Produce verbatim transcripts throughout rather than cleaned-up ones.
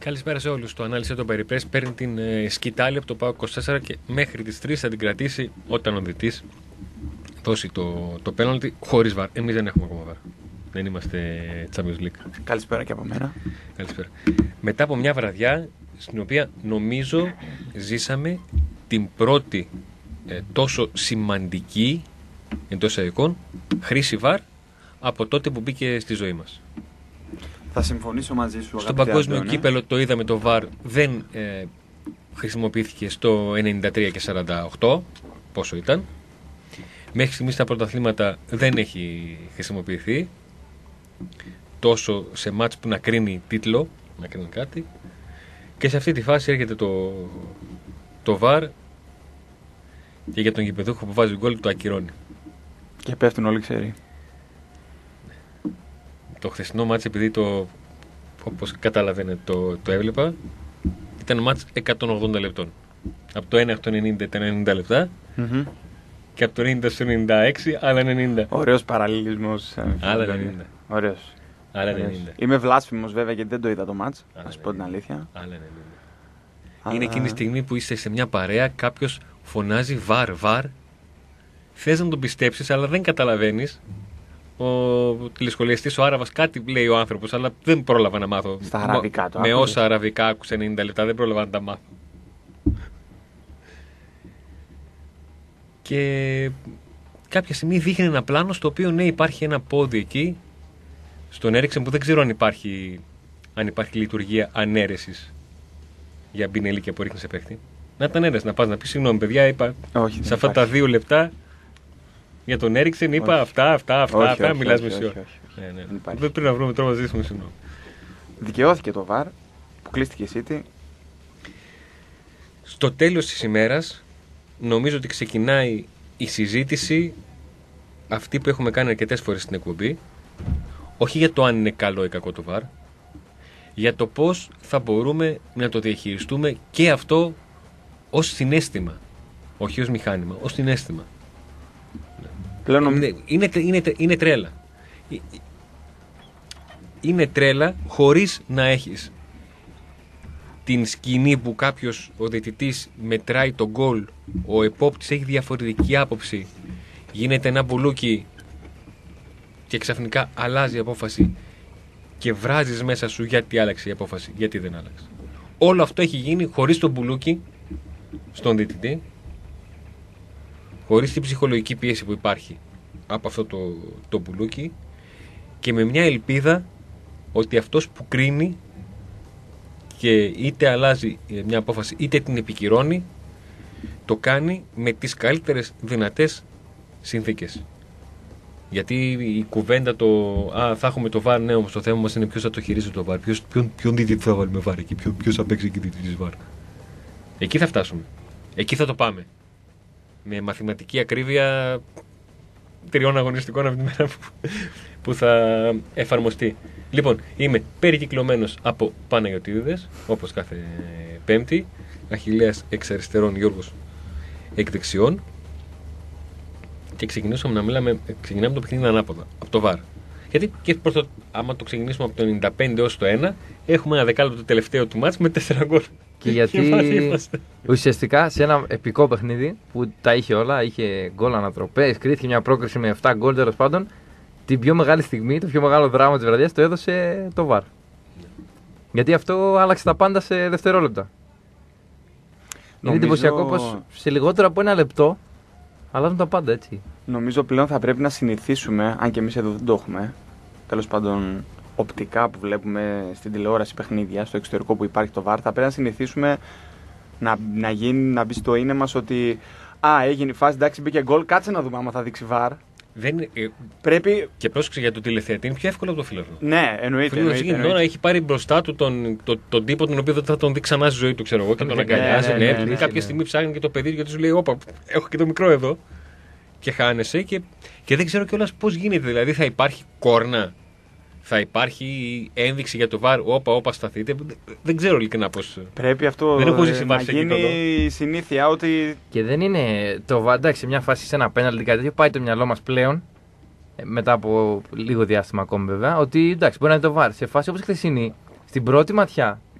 Καλησπέρα σε όλους. Το ανάλυση των περιπές παίρνει την ε, σκητάλη από το ΠΑΟΚ είκοσι τέσσερα και μέχρι τις τρεις θα την κρατήσει όταν ο διτής δώσει το, το πέναλτι χωρίς βαρ. Εμείς δεν έχουμε ακόμα βαρ. Δεν είμαστε Champions League. Καλησπέρα και από μένα. Καλησπέρα. Μετά από μια βραδιά στην οποία νομίζω ζήσαμε την πρώτη ε, τόσο σημαντική εντός εισαγωγικών χρήση βαρ από τότε που μπήκε στη ζωή μας. Θα συμφωνήσω μαζί σου. Στο παγκόσμιο κύπελο το είδαμε, το βαρ δεν ε, χρησιμοποιήθηκε στο ενενήντα τρία και σαράντα οκτώ, πόσο ήταν. Μέχρι στιγμής στα πρωταθλήματα δεν έχει χρησιμοποιηθεί τόσο σε μάτς που να κρίνει τίτλο, να κρίνει κάτι. Και σε αυτή τη φάση έρχεται το, το βαρ και για τον γηπεδούχο που βάζει γκολ το ακυρώνει. Και πέφτουν όλοι ξέρει. Το χθεσινό μάτς, επειδή το, όπως καταλαβαίνετε το, το έβλεπα, ήταν μάτς εκατόν ογδόντα λεπτών. Από το ένα στο ενενήντα ήταν ενενήντα λεπτά Mm-hmm. και από το ενενήντα στο ενενήντα έξι άλλα ενενήντα. Ωραίος παραλληλισμός. Άλλα ενενήντα. Ωραίος. Άλλα ενενήντα. Είμαι βλάσφημος βέβαια γιατί δεν το είδα το μάτς, να σου πω την αλήθεια. Άλλα ενενήντα. Αλλά... Είναι εκείνη η στιγμή που είστε σε μια παρέα, κάποιος φωνάζει βαρ, βαρ. Θες να τον πιστέψεις, αλλά δεν καταλαβαίνεις. Ο τηλεσχολιαστής, ο Άραβας, κάτι λέει ο άνθρωπος, αλλά δεν πρόλαβα να μάθω. Στα αραβικά το Με άκουσες? όσα αραβικά άκουσα ενενήντα λεπτά, δεν πρόλαβα να τα μάθω. Και κάποια στιγμή δείχνει ένα πλάνο στο οποίο ναι, υπάρχει ένα πόδι εκεί στον Έριξεν που δεν ξέρω αν υπάρχει, αν υπάρχει λειτουργία ανέρεσης για μπινελίκια που ρίχνει σε παίχτη. Να ήταν ένας, να πας να πεις συγγνώμη παιδιά, είπα Όχι, σε αυτά τα δύο λεπτά για τον Έριξεν, είπα όχι. αυτά, αυτά, αυτά, Όχι, αυτά, όχι, μιλάς όχι, μισή ώρα. όχι, όχι, όχι. Ναι, ναι. Δεν υπάρχει. Δεν πρέπει να βρούμε τρόπο να ζήσουμε συγγνώμη. Δικαιώθηκε το βαρ που κλείστηκε η City. Στο τέλος της ημέρας νομίζω ότι ξεκινάει η συζήτηση αυτή που έχουμε κάνει αρκετές φορές στην εκπομπή, όχι για το αν είναι καλό ή κακό το βαρ, για το πώς θα μπορούμε να το διαχειριστούμε και αυτό ως συναίσθημα, όχι ως μηχάνημα, ως συναίσθημα. Πλέον νομ... Είναι, είναι, είναι, είναι τρέλα. Είναι τρέλα χωρίς να έχεις την σκηνή που κάποιος, ο διαιτητής μετράει τον γκολ, ο επόπτης έχει διαφορετική άποψη, γίνεται ένα μπουλούκι και ξαφνικά αλλάζει η απόφαση και βράζεις μέσα σου γιατί άλλαξε η απόφαση, γιατί δεν άλλαξε. Όλο αυτό έχει γίνει χωρίς τον μπουλούκι στον διαιτητή, χωρίς την ψυχολογική πίεση που υπάρχει από αυτό το, το μπουλούκι και με μια ελπίδα ότι αυτός που κρίνει και είτε αλλάζει μια απόφαση είτε την επικυρώνει, το κάνει με τις καλύτερες δυνατές συνθήκες. Γιατί η κουβέντα το «Α, θα έχουμε το βαρ», ναι, όμως το θέμα μας είναι ποιος θα το χειρίζεται το βαρ, ποιος, ποιον, ποιον διαιτητή θα βάλουμε βαρ εκεί, ποιος, ποιος θα παίξει εκεί διαιτητής βαρ. Εκεί θα φτάσουμε. Εκεί θα το πάμε. Με μαθηματική ακρίβεια τριών αγωνιστικών από τη μέρα που, που θα εφαρμοστεί. Λοιπόν, είμαι περικυκλωμένος από Παναγιωτίδηδες, όπως κάθε Πέμπτη. Αχιλλέας εξ αριστερών, Γιώργος εκ δεξιών. Και ξεκινήσαμε να μιλάμε, ξεκινάμε το παιχνίδι ανάποδα, από το βαρ. Γιατί και προς το, άμα το ξεκινήσουμε από το ενενήντα πέντε έως το ένα, έχουμε ένα δεκάλεπτο το τελευταίο του μάτς με τέσσερα γκολ. Και γιατί ουσιαστικά σε ένα επικό παιχνίδι που τα είχε όλα, είχε γκολ ανατροπές, κρίθηκε μια πρόκριση με επτά γκολ, τέλος πάντων, την πιο μεγάλη στιγμή, το πιο μεγάλο δράμα της βραδιάς το έδωσε το βαρ. Γιατί αυτό άλλαξε τα πάντα σε δευτερόλεπτα. Νομίζω... Είναι εντυπωσιακό πως σε λιγότερο από ένα λεπτό αλλάζουν τα πάντα, έτσι. Νομίζω πλέον θα πρέπει να συνηθίσουμε, αν και εμείς εδώ δεν το έχουμε, τέλος πάντων οπτικά που βλέπουμε στην τηλεόραση παιχνίδια, στο εξωτερικό που υπάρχει το βαρ, θα πρέπει να συνηθίσουμε να, να, γίνει, να μπει στο είναι μας ότι «Α, έγινε η φάση, εντάξει, μπήκε γκολ, κάτσε να δούμε άμα θα δείξει βαρ». Δεν, ε, πρέπει... Και πρόσεξε για το τηλεθεατή, είναι πιο εύκολο από το φιλόφωνο. Ναι, εννοείται. εννοείται, εννοείται. Τώρα έχει πάρει μπροστά του τον, τον, τον τύπο τον οποίο δεν θα τον δει ξανά στη ζωή του, ξέρω εγώ, και τον αγκαλιάζει. Ναι, ναι, ναι, ναι, ναι, κάποια ναι. στιγμή ψάχνει και το παιδί γιατί σου λέει: Όπα, έχω και το μικρό εδώ. Και χάνεσαι και, και δεν ξέρω κιόλας πώς γίνεται. Δηλαδή θα υπάρχει κόρνα, θα υπάρχει ένδειξη για το βαρ, όπα, όπα, σταθείτε. Δεν ξέρω ειλικρινά πώς. Πρέπει αυτό δεν έχω ε, να γίνει η συνήθεια ότι. Και δεν είναι το βαρ, εντάξει, σε μια φάση σε ένα πέναλτι κάτι τέτοιο, πάει το μυαλό μας πλέον, μετά από λίγο διάστημα ακόμη βέβαια, ότι εντάξει, μπορεί να είναι το βαρ. Σε φάση όπως χθεσινή, στην πρώτη ματιά,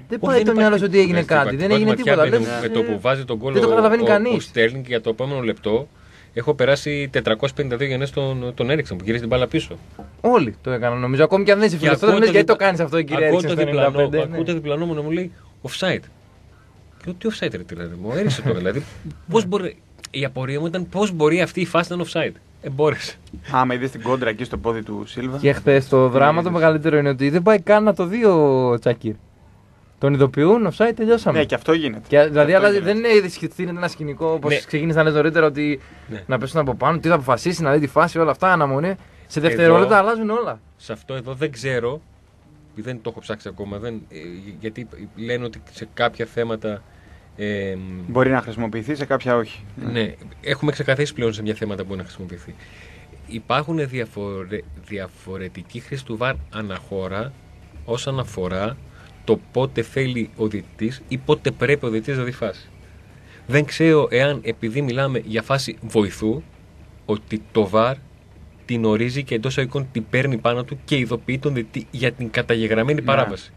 Δεν πάει το μυαλό ότι έγινε κάτι. Δεν έγινε τίποτα. Με το που βάζει τον γκολ ο Στέρλινγκ για το επόμενο λεπτό. Έχω περάσει τετρακόσιες πενήντα δύο γενιές τον, τον Έριξον που γυρίζει την μπάλα πίσω. Όλοι το έκαναν νομίζω. Ακόμη και αν δεν είσαι φιλελεύθερο, δεν λες γιατί το κάνεις αυτό, κύριε Έριξον. Ακούω το διπλανό μου να μου λέει offside. Και τι offside ρε τίλα, μου έριξε τώρα. Δηλαδή, πώς μπορεί, η απορία μου ήταν πώς μπορεί αυτή η φάση να είναι offside. Ε, μπόρεσε. Άμα είδες την κόντρα εκεί στο πόδι του Σίλβα. Και χθες το δράμα το μεγαλύτερο είναι ότι δεν πάει καν να το δει ο Τσάκιρ. Τον ειδοποιούν, offside, τελειώσαμε. Ναι, και αυτό γίνεται. Και, δηλαδή, αλλά δεν είναι σχετικά ένα σκηνικό όπως ναι. ξεκίνησε να λες νωρίτερα ότι ναι. να πέσουν από πάνω, τι θα αποφασίσει, να δει τη φάση, όλα αυτά, αναμονή. Σε δευτερόλεπτα αλλάζουν όλα. Σε αυτό εδώ δεν ξέρω, δεν το έχω ψάξει ακόμα, δεν, γιατί λένε ότι σε κάποια θέματα. Ε, μπορεί να χρησιμοποιηθεί, σε κάποια όχι. Ναι, έχουμε ξεκαθαρίσει πλέον σε μια θέματα που μπορεί να χρησιμοποιηθεί. Υπάρχουν διαφορε, διαφορετική χρήση του βαρ αναχώρα όσον αφορά το πότε θέλει ο διαιτητής ή πότε πρέπει ο διαιτητής να δει φάση. Δεν ξέρω εάν επειδή μιλάμε για φάση βοηθού, ότι το βαρ την ορίζει και εντός εικόνων την παίρνει πάνω του και ειδοποιεί τον διαιτητή για την καταγεγραμμένη παράβαση.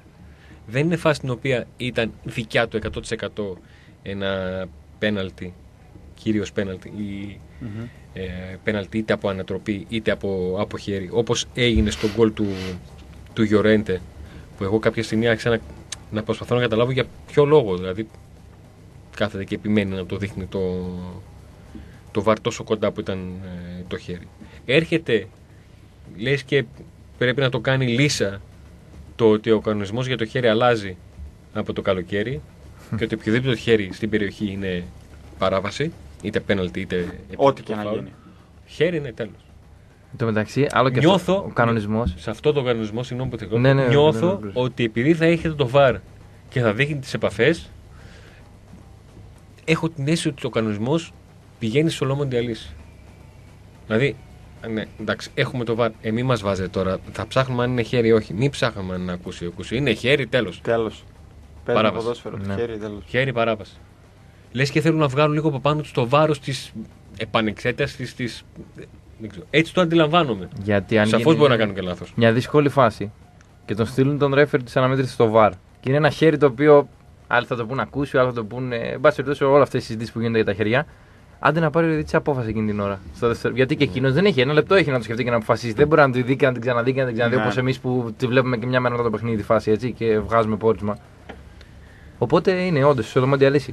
Δεν είναι φάση την οποία ήταν δικιά του εκατό τοις εκατό ένα πέναλτι, κυρίως πέναλτι ή mm-hmm. ε, πέναλτι είτε από ανατροπή είτε από, από χέρι, όπως έγινε στο γκολ του, του Γιορέντε, που εγώ κάποια στιγμή άρχισα να, να προσπαθώ να καταλάβω για ποιο λόγο, δηλαδή κάθεται και επιμένει να το δείχνει το, το βαρ τόσο κοντά που ήταν ε, το χέρι. Έρχεται, λες και πρέπει να το κάνει λύσα το ότι ο κανονισμός για το χέρι αλλάζει από το καλοκαίρι και ότι οποιοδήποτε χέρι στην περιοχή είναι παράβαση, είτε πέναλτι είτε ό,τι και να γίνει. Χέρι είναι τέλος. Εν τω μεταξύ, άλλο και νιώθω, αυτό, ο κανονισμός. Σε αυτό το κανονισμό, συγγνώμη που θέλω, ναι, ναι, νιώθω ναι, ναι, ότι επειδή θα έχετε το βαρ και θα δείχνει τις επαφές, έχω την αίσθηση ότι ο κανονισμός πηγαίνει στο λόμο διαλύσει. Δηλαδή, ναι, εντάξει, έχουμε το βαρ. Ε, μη μας βάζετε τώρα. Θα ψάχνουμε αν είναι χέρι ή όχι. Μην ψάχνουμε αν είναι ακούσει ή ακούσει. Είναι χέρι, τέλος. Τέλος. Παίρνει ποδόσφαιρο. Ναι. Χέρι, τέλος. Χέρι, παράβαση. Λες και θέλουν να βγάλουν λίγο από πάνω τους το βάρος της επανεξέτασης της. Έτσι το αντιλαμβάνομαι. Σαφώς μπορεί να κάνουν και λάθος. Μια δύσκολη φάση και τον στείλουν τον ρέφερ της αναμέτρησης στο βαρ. Και είναι ένα χέρι το οποίο άλλοι θα το πούν ακούσει, άλλοι θα το πούν. Εν πάση περιπτώσει, όλες αυτές οι συζητήσεις που γίνονται για τα χέρια. Άντε να πάρει ο διαιτητής απόφαση εκείνη την ώρα. Στο γιατί και εκείνος δεν έχει ένα λεπτό έχει να το σκεφτεί και να αποφασίσει. Δεν μπορεί να τη δει και να την ξαναδεί και να την ξαναδεί ναι. όπως εμείς που τη βλέπουμε και μια μέρα μετά το παιχνίδι τη φάση έτσι και βγάζουμε πόρισμα. Οπότε είναι όντως ισοδομάντια λύση.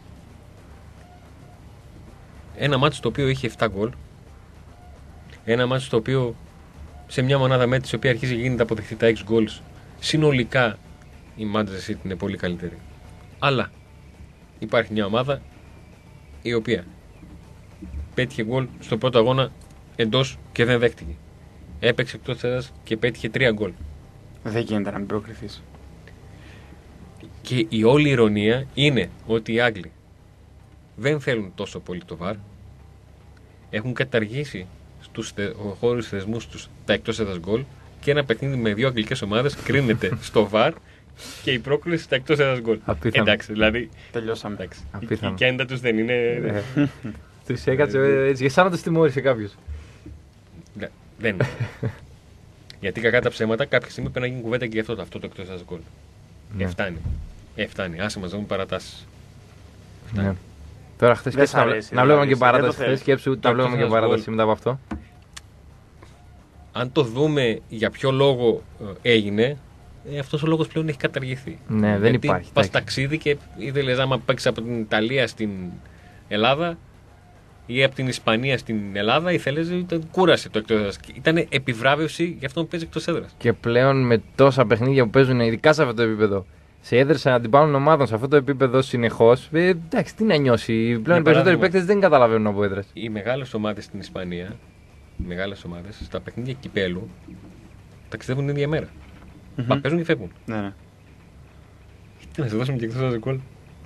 Ένα μάτσο το οποίο είχε επτά γκολ. Ένα μάτσο το οποίο σε μια μονάδα μέτρηση η οποία αρχίζει και γίνεται αποδεκτή τα έξι goals. Συνολικά η Manchester City είναι πολύ καλύτερη. Αλλά υπάρχει μια ομάδα η οποία πέτυχε γκολ στο πρώτο αγώνα εντός και δεν δέχτηκε. Έπαιξε εκτός έδρας και πέτυχε τρία γκολ. Δεν γίνεται να μην προκριθείς. Και η όλη ηρωνία είναι ότι οι Άγγλοι δεν θέλουν τόσο πολύ το βαρ. Έχουν καταργήσει στους θε, χώρους θεσμούς τους τα εκτός έδρας γκολ και ένα παιχνίδι με δύο αγγλικές ομάδες κρίνεται στο βαρ και η πρόκληση στα εκτός έδρας γκολ. Εντάξει, δηλαδή. Τελειώσαμε. Εντάξει, η, η κέντα τους δεν είναι. Τους έκατσε έτσι, για σαν να τους τιμώρησε κάποιος. Ναι, δεν είναι. Γιατί κακά τα ψέματα κάποια στιγμή πρέπει να γίνει κουβέντα και για αυτό, αυτό το εκτός έδρας γκολ. Ναι. Εφτάνει. Εφτάνει. Άσε μας δούμε παρατάσεις. Ναι. Τώρα χθες και να, να βλέπουμε και παράταση. Χθες σκέψου τα βλέπουμε και παράταση μετά από αυτό. Αν το δούμε για ποιο λόγο έγινε, ε, αυτός ο λόγος πλέον έχει καταργηθεί. Ναι, δεν γιατί υπάρχει. Πας ταξίδι και ήθελες άμα παίξεις από την Ιταλία στην Ελλάδα ή από την Ισπανία στην Ελλάδα, ήθελες, ήταν κούρασε το εκτός έδρας. Ήταν επιβράβευση για αυτό που παίζει εκτός έδρας. Και πλέον με τόσα παιχνίδια που παίζουν, ειδικά σε αυτό το επίπεδο, σε έδρες αντιπάλων ομάδων σε αυτό το επίπεδο συνεχώς, ε, εντάξει, τι να νιώσει. Πλέον οι περισσότεροι παίκτες δεν καταλαβαίνουν από έδρες. Οι μεγάλες ομάδες στην Ισπανία, οι μεγάλες ομάδες στα παιχνίδια κυπέλου ταξιδεύουν την ίδια μέρα. Mm-hmm. Πα, παίζουν και φεύγουν. Ναι, ναι. Τι να σε δώσουμε και εκτός έδρας γκολ.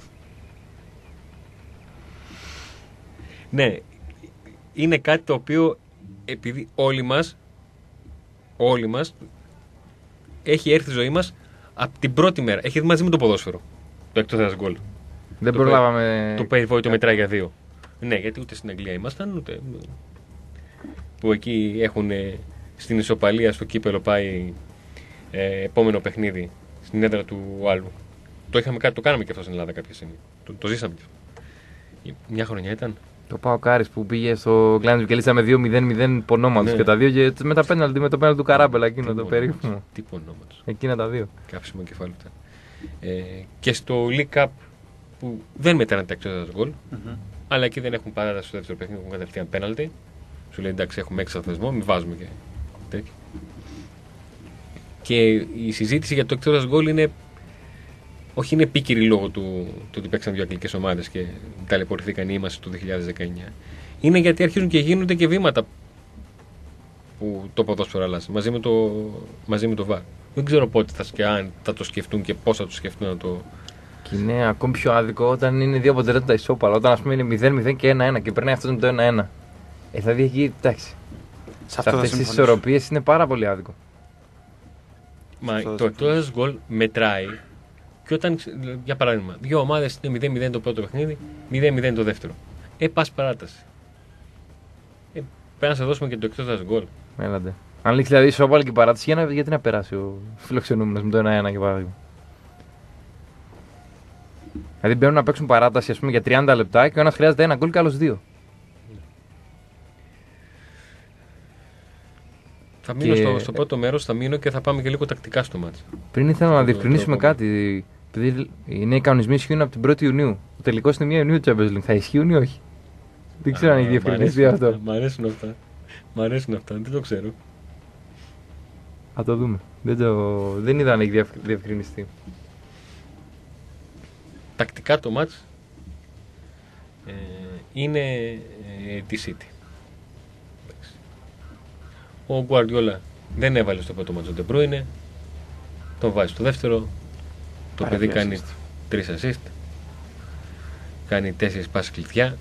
Ναι, είναι κάτι το οποίο επειδή όλοι μας, όλοι μας, έχει έρθει η ζωή μας από την πρώτη μέρα. Έχει έρθει μαζί με το ποδόσφαιρο. Το εκτός έδρας γκολ. Δεν το προλάβαμε. Το περιβόητο μετράει για δύο. Ναι, γιατί ούτε στην Αγγλία ήμασταν, ούτε. Που εκεί έχουν στην ισοπαλία στο κύπελο πάει ε, επόμενο παιχνίδι στην έδρα του άλλου. Το, είχαμε, το κάναμε και αυτό στην Ελλάδα κάποια στιγμή. Το, το ζήσαμε και αυτό. Μια χρονιά ήταν. Το πάω Κάρις που πήγε στο Γκλάντζο και λύσαμε δύο μηδέν μηδέν πονόματος Ναι. και τα δύο και με τα πέναλτι με το πέναλτι του Καράμπελα εκείνο το περίφημο. Τι πονόματος. Εκείνα τα δύο. Κάψιμο κεφάλου ήταν. Ε, και στο League Cup που δεν μετράνε τα εξόδια γκολ, Mm-hmm. αλλά εκεί δεν έχουν παράταση στο δεύτερο παιχνίδι, έχουν κατευθείαν πέναλτι. Σου λέει εντάξει, έχουμε έξω θεσμό, μην βάζουμε και τέτοιο. Και η συζήτηση για το εξόδια γκολ είναι. Όχι είναι επίκαιρη λόγω του, του ότι παίξαν δύο αγγλικές ομάδες και ταλαιπωρηθήκαν οι είμαστε το δύο χιλιάδες δεκαεννιά. Είναι γιατί αρχίζουν και γίνονται και βήματα που το ποδόσφαιρο αλλάζει μαζί με το, μαζί με το βαρ. Δεν ξέρω πότε θα, και αν θα το σκεφτούν και πώς θα το σκεφτούν να το. Και είναι ακόμη πιο άδικο όταν είναι δύο αποτελέσματα ισόπαλα. Όταν ας πούμε είναι μηδέν μηδέν και ένα ένα και περνάει αυτό με το ένα ένα. Ε, θα δει εκεί, εντάξει. Σε Σε αυτές τις ισορροπίες είναι πάρα πολύ άδικο. Μα Αυτό το θα εκτός γκολ μετράει και όταν, για παράδειγμα, δύο ομάδες είναι μηδέν μηδέν το πρώτο παιχνίδι, μηδέν μηδέν το δεύτερο. Ε, πας παράταση. Ε, πρέπει να σε δώσουμε και το εκτός γκολ. Έλατε. Αν λήξει δηλαδή ισόπαλη και η παράτηση, για να, γιατί να περάσει ο φιλοξενούμενος με το ένα ένα για παράδειγμα. Δηλαδή μπαίνουν να παίξουν παράταση ας πούμε, για τριάντα λεπτά και ο ένας χρειάζεται ένα γκολ και άλλος δύο. Θα μείνω Και- στο, στο πρώτο μέρος, θα μείνω και θα πάμε και λίγο τακτικά στο μάτς. Πριν ήθελα να Το- διευκρινίσουμε το- κάτι. Επειδή οι νέοι κανονισμοί ισχύουν από την πρώτη Ιουνίου. Ο τελικός είναι πρώτη Ιουνίου του Champions League. Θα ισχύουν ή όχι? Δεν ξέρω αν έχει Α, διευκρινιστεί μ' αρέσουν αυτό. αυτά, Μ' αρέσουν αυτά. Μ' αρέσουν αυτά, δεν το ξέρω. Θα το δούμε. Δεν, το... δεν είδα αν έχει διευ- διευκρινιστεί. Τακτικά το μάτς ε, είναι ε, τη City. Εντάξει. Ο Guardiola δεν έβαλε στο πρώτο μάτς τον De Bruyne, τον βάζει στο δεύτερο, το Πάρα παιδί δύο κάνει assist. τρεις assist, κάνει τέσσερις πάσεις κλειδιά.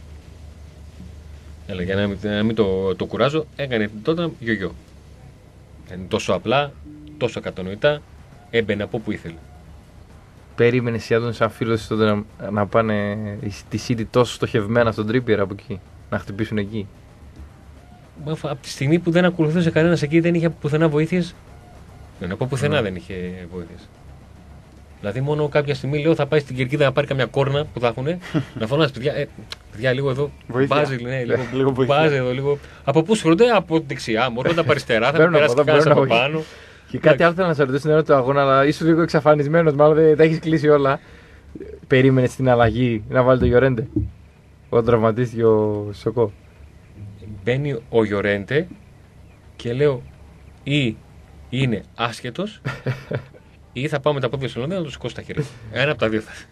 Έλα, για να μην, να μην το, το κουράζω, έκανε τότε γιογιό. Είναι τόσο απλά, τόσο κατανοητά, έμπαινε από όπου ήθελε. Περίμενε εσύ Άντων σαν φίλος τότε να, να πάνε τη City τόσο στοχευμένα στον Trippier από εκεί. Να χτυπήσουν εκεί. Μα, από τη στιγμή που δεν ακολουθούσε κανένα εκεί, δεν είχε πουθενά βοήθειες. Δεν από πουθενά Ναι. δεν είχε βοήθειες. Δηλαδή, μόνο κάποια στιγμή λέω θα πάει στην κερκίδα να πάρει καμιά κόρνα που θα έχουν. Να φωνάζει παιδιά, ε, παιδιά, λίγο εδώ. Βοήθεια. Μπάζει, ναι, λίγο, Λίγο βοήθεια. μπάζει εδώ, λίγο. Από πού συγχρονται, από δεξιά, μόνο από αριστερά, θα με Παίρνω περάσει από και εδώ, κανένα από παίρνω από πάνω. Και κάτι άλλο θέλω να σε ρωτήσω στην ώρα του αγώνα, αλλά ήσουν λίγο εξαφανισμένος. Μάλλον δεν τα έχει κλείσει όλα. Περίμενε την αλλαγή να βάλει το Γιορέντε. Όταν τραυματίστηκε ο Σοκό. Μπαίνει ο Γιορέντε και λέω ή είναι άσχετος ή θα πάω με τα πόδια στο Λονδίνο να του σηκώσω τα χέρια. Ένα από τα δύο θα.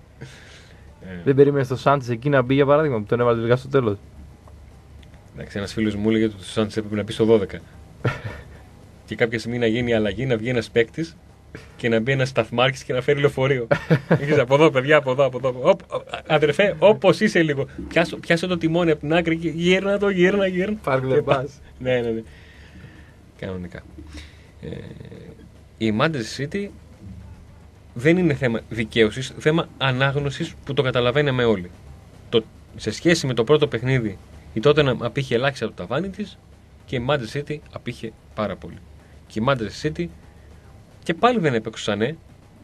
Ε, Δεν περίμενε το Σάντσε εκεί να μπει για παράδειγμα που τον έβαλε τελικά στο τέλο. Εντάξει, ένας φίλος μου έλεγε ότι ο Σάντς έπρεπε να μπει στο δώδεκα. Και κάποια στιγμή να γίνει η αλλαγή, να βγει ένας παίκτης και να μπει ένας σταθμάρχης και να φέρει λεωφορείο. Έχεις από εδώ, παιδιά, από εδώ, από εδώ. Οπ, ο, αδερφέ, όπως είσαι λίγο. Πιάσω, πιάσω το τιμόνι από την άκρη και γύρνα το, γύρνα, γύρνα. Park the Και bus. πας. Ναι, ναι, ναι. Κανονικά. Ε, η Manchester City δεν είναι θέμα δικαίωσης, θέμα ανάγνωσης που το καταλαβαίναμε όλοι. Το, σε σχέση με το πρώτο παιχνίδι, η Tottenham απήχε ελάχιστα από το ταβάνι της και η Manchester City απήχε πάρα πολύ. Και η Manchester City και πάλι δεν έπαιξε σαν ναι.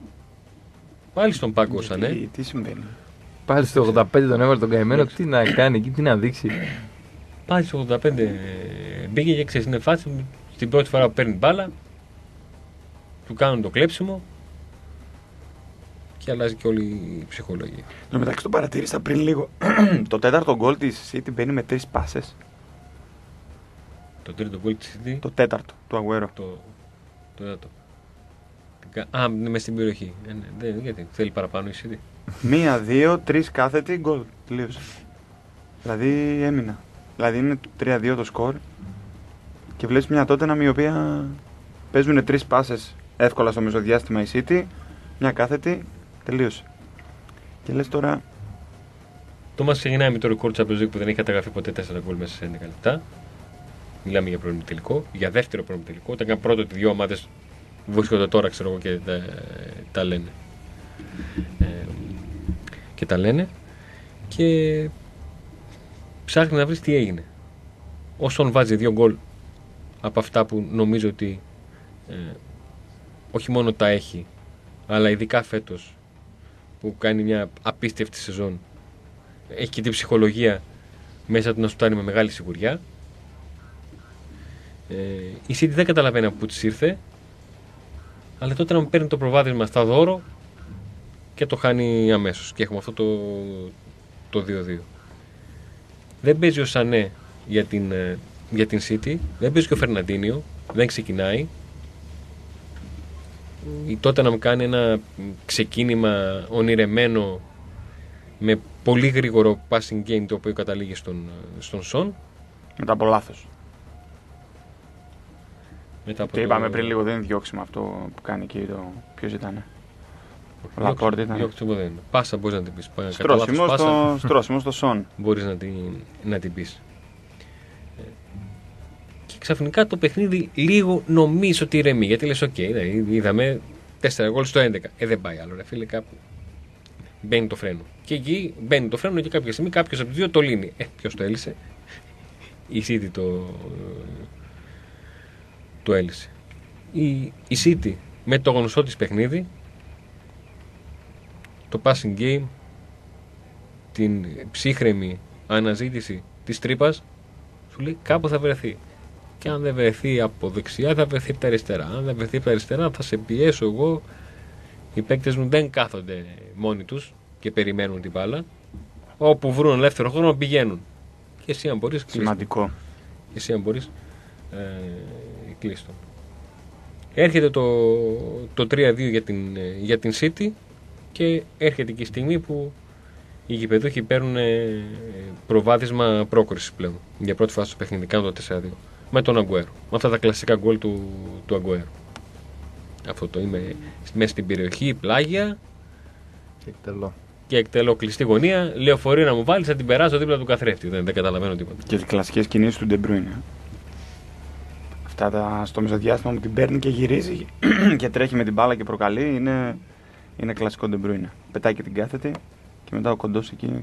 Πάλι στον πάγκο σαν ναι. Τι, τι συμβαίνει. Πάλι στο ογδόντα πέντε τον έβαλε τον καημένο. Τι να κάνει εκεί, τι να δείξει. Πάλι στο ογδόντα πέντε μπήκε και ξέρεις είναι φάση στην πρώτη φορά που παίρνει μπάλα. Του κάνουν το κλέψιμο και αλλάζει και όλη η ψυχολογία. Εν τω μεταξύ το παρατήρησα πριν λίγο. Το τέταρτο γκολ της City μπαίνει με τρεις πάσες. Το τρίτο γκολ της City, Το τέταρτο του Αγουέρο. το, το, το, το, α, είναι μες στην περιοχή. Ε, ναι, δεν, γιατί θέλει παραπάνω η City. Μία, δύο, τρεις κάθετη γκολ. Τελείωσε. Δηλαδή έμεινα. Δηλαδή είναι τρία δύο το σκορ. Και βλέπεις μια Tottenham η οποία παίζουν τρεις πάσες εύκολα στο μεσοδιάστημα η City. Μια κάθετη. Τελείωσε. Και λες τώρα. Το μας ξεκινάει με το ρεκόρ της Champions League που δεν έχει καταγραφεί ποτέ τέσσερα γκολ μέσα σε έντεκα λεπτά. Μιλάμε για πρώιμη τελικό, για δεύτερο πρώιμη τελικό. Όταν πρώτο ότι δύο ομάδες βρίσκονται τώρα, ξέρω εγώ, και τα, τα λένε. Ε, και τα λένε. Και ψάχνει να βρει τι έγινε. Όσον βάζει δύο γκολ από αυτά που νομίζω ότι ε, όχι μόνο τα έχει, αλλά ειδικά φέτος που κάνει μια απίστευτη σεζόν, έχει και την ψυχολογία μέσα του να σουτάρει με μεγάλη σιγουριά. Ε, η City δεν καταλαβαίνει από πού της ήρθε, αλλά τότε να μου παίρνει το προβάδισμα στα δώρο και το χάνει αμέσως και έχουμε αυτό το, το δύο δύο. Δεν παίζει ο Σανέ για την, για την City, δεν παίζει και ο Φερναντίνιο, δεν ξεκινάει. Η τότε να μου κάνει ένα ξεκίνημα ονειρεμένο με πολύ γρήγορο passing game, το οποίο καταλήγει στον, στον Σον. Μετά από λάθος. Μετά από το είπαμε πριν λίγο, δεν είναι διώξιμο αυτό που κάνει εκεί το. Ποιος ήταν. Ο Λαπόρτ ήταν. Διώξιμο δεν είναι. Πάσα μπορείς να την πεις. Στρώσιμο στο, στρώσιμο στο Σον. Μπορείς να την, να την πεις. Και ξαφνικά το παιχνίδι λίγο νομίζω ότι ηρεμεί. Γιατί λες, οκ, okay, είδαμε τέσσερα γκολ στο έντεκα. Ε, δεν πάει άλλο, ρε φίλε, κάπου. Μπαίνει το φρένο. Και εκεί μπαίνει το φρένο και κάποια στιγμή κάποιος από τους δύο το λύνει. Ε, ποιος το έλυσε. Η City το, το έλυσε. Η, η City με το γνωστό της παιχνίδι, το passing game, την ψύχρεμη αναζήτηση της τρύπας, σου λέει κάπου θα βρεθεί. Και αν δεν βρεθεί από δεξιά, θα βρεθεί από τα αριστερά. Αν δεν βρεθεί από τα αριστερά, θα σε πιέσω εγώ. Οι παίκτες μου δεν κάθονται μόνοι τους και περιμένουν την μπάλα. Όπου βρουν ελεύθερο χρόνο πηγαίνουν. Και εσύ αν μπορείς, σημαντικό. Και εσύ αν μπορείς, ε, κλείστον. Έρχεται το, το τρία δύο για την, για την City και έρχεται και η στιγμή που οι γηπεδούχοι παίρνουν προβάδισμα πρόκρισης πλέον. Για πρώτη φορά στο παιχνίδι, κάνουν το τέσσερα δύο. Με τον Αγκουέρο. Με αυτά τα κλασικά γκολ του, του Αγκουέρο. Αυτό το είμαι μέσα στην περιοχή, πλάγια. Και εκτελώ. Και εκτελώ κλειστή γωνία. Λεωφορείο να μου βάλει, θα την περάσω δίπλα του καθρέφτη. Δεν, δεν καταλαβαίνω τίποτα. Και τις κλασικές κινήσεις του De Bruyne. Αυτά τα, στο μεσοδιάστημα που την παίρνει και γυρίζει και τρέχει με την μπάλα και προκαλεί, είναι, είναι κλασικό De Bruyne. Πετάει και την κάθετη και μετά ο κοντός εκεί.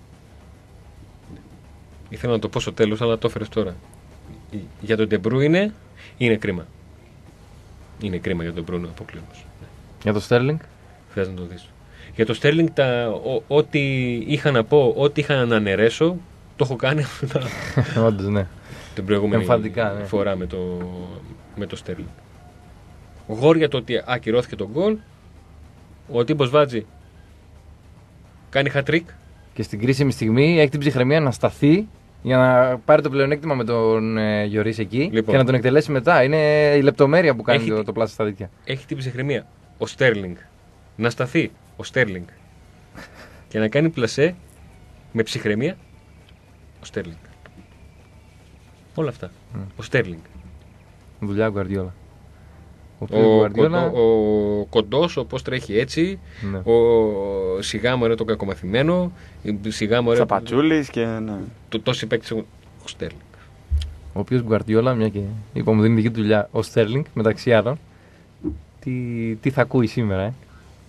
Ήθελα να το πω στο τέλος, αλλά το έφερες τώρα. Για τον De Bruyne είναι κρίμα. Είναι κρίμα για τον De Bruyne ο αποκλεισμός. Για το Sterling. Θες να το δεις. Για το Sterling, τα, ό, ό,τι είχα να πω, ό,τι είχα να αναιρέσω, το έχω κάνει Όντως, ναι. την προηγούμενη Εμφαντικά, ναι. φορά με το, με το Sterling. Γόρια το ότι ακυρώθηκε το γκολ. Ο Τίμπος Βάτζη κάνει hat-trick. Και στην κρίσιμη στιγμή έχει την ψυχραιμία να σταθεί για να πάρει το πλεονέκτημα με τον ε, Γιωρίς εκεί, λοιπόν, και να τον εκτελέσει μετά. Είναι η λεπτομέρεια που κάνει έχει, το, το πλάσιο στα δίκτυα. Έχει την ψυχραιμία ο Στέρλινγκ να σταθεί ο Στέρλινγκ και να κάνει πλασέ με ψυχραιμία ο Στέρλινγκ. Όλα αυτά. Mm. Ο Στέρλινγκ. Δουλειά Γκουαρδιόλα. Ο, ο, κοντό, ο κοντός, όπως τρέχει έτσι, ναι. Ο σιγά μου είναι το κακομαθημένο, σιγά μου είναι Τσαπατσούλης και ναι. Το τόσοι παίκτες ο Στέρλινγκ. Ο οποίος Γκουαρδιόλα, μια και είπαμε δίνει δική του δουλειά ο Στέρλινγκ, μεταξύ άλλων, τι, τι θα ακούει σήμερα, ε?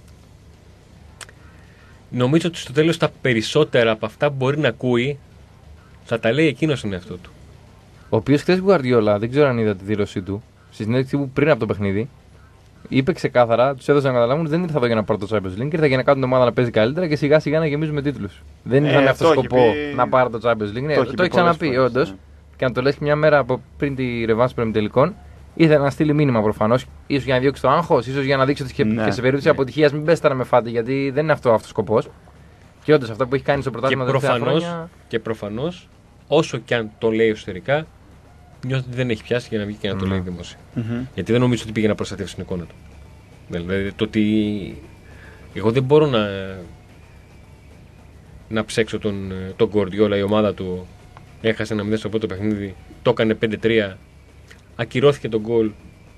Νομίζω ότι στο τέλος τα περισσότερα από αυτά που μπορεί να ακούει θα τα λέει εκείνος στον εαυτό του. Ο οποίος χθες Γκουαρδιόλα, δεν ξέρω αν είδα τη δήλωσή του, στη συνέντευξη που πριν από το παιχνίδι, είπε ξεκάθαρα, τους έδωσε να καταλάβουν ότι δεν ήρθα εδώ για να πάρω το Champions League, ήρθα για να κάνω την ομάδα να παίζει καλύτερα και σιγά σιγά να γεμίζουμε τίτλους. Δεν ήρθα ε, με αυτό το σκοπό πει... να πάρω το Champions League. Ναι, το, το έχει ξαναπεί όντως. Ναι. Και να το λες και μια μέρα από πριν τη ρεβάνση των τελικών, ήθελε να στείλει μήνυμα προφανώς, ίσως για να διώξει το άγχος, ίσως για να δείξει ότι και, ναι, και σε περίπτωση ναι. αποτυχίας μην πέστε να με φάτε, γιατί δεν είναι αυτό ο σκοπός. Και όντως αυτό που έχει κάνει στο πρωτάθλημα τα τελευταία χρόνια. Και προφανώς, όσο και αν το λέει εσωτερικά, νιώθω ότι δεν έχει πιάσει για να βγει και να το mm. λέει δημόσια. Mm-hmm. Γιατί δεν νομίζω ότι πήγε να προστατεύσει την εικόνα του. Δηλαδή το ότι εγώ δεν μπορώ να, να ψέξω τον, τον Γκουαρδιόλα, η ομάδα του έχασε ένα μηδέν στο πρώτο παιχνίδι, το έκανε πέντε τρία, ακυρώθηκε τον γκολ.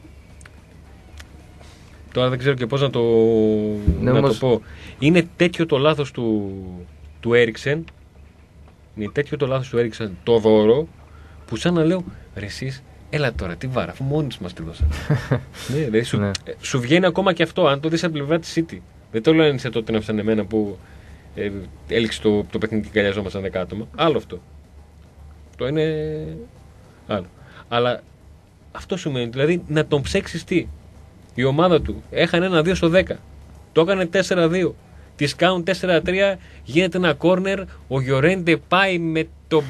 Τώρα δεν ξέρω και πώς να το, ναι, να όμως... το πω. Είναι τέτοιο το λάθος του, του Έριξεν, είναι τέτοιο το λάθος του Έριξεν το δώρο, που σαν να λέω, ρε εσείς, έλα τώρα, τι βάρα, αφού μόνοι μας τη δώσανε. Ναι, δηλαδή σου, ναι. σου βγαίνει ακόμα και αυτό, αν το δεις από την πλευρά της City. Δεν το λένε σε τότε να ψάνε εμένα που ε, έληξε το, το παιχνίδι και καλιαζόμασταν δέκα άτομα. Άλλο αυτό. Το είναι άλλο. Αλλά αυτό σημαίνει, δηλαδή να τον ψέξεις τι. Η ομάδα του έχανε ένα δύο στο δέκα. Το έκανε τέσσερα δύο. Τις κάνουν τέσσερα τρία, γίνεται ένα κόρνερ, ο Γιορέντε πάει με το.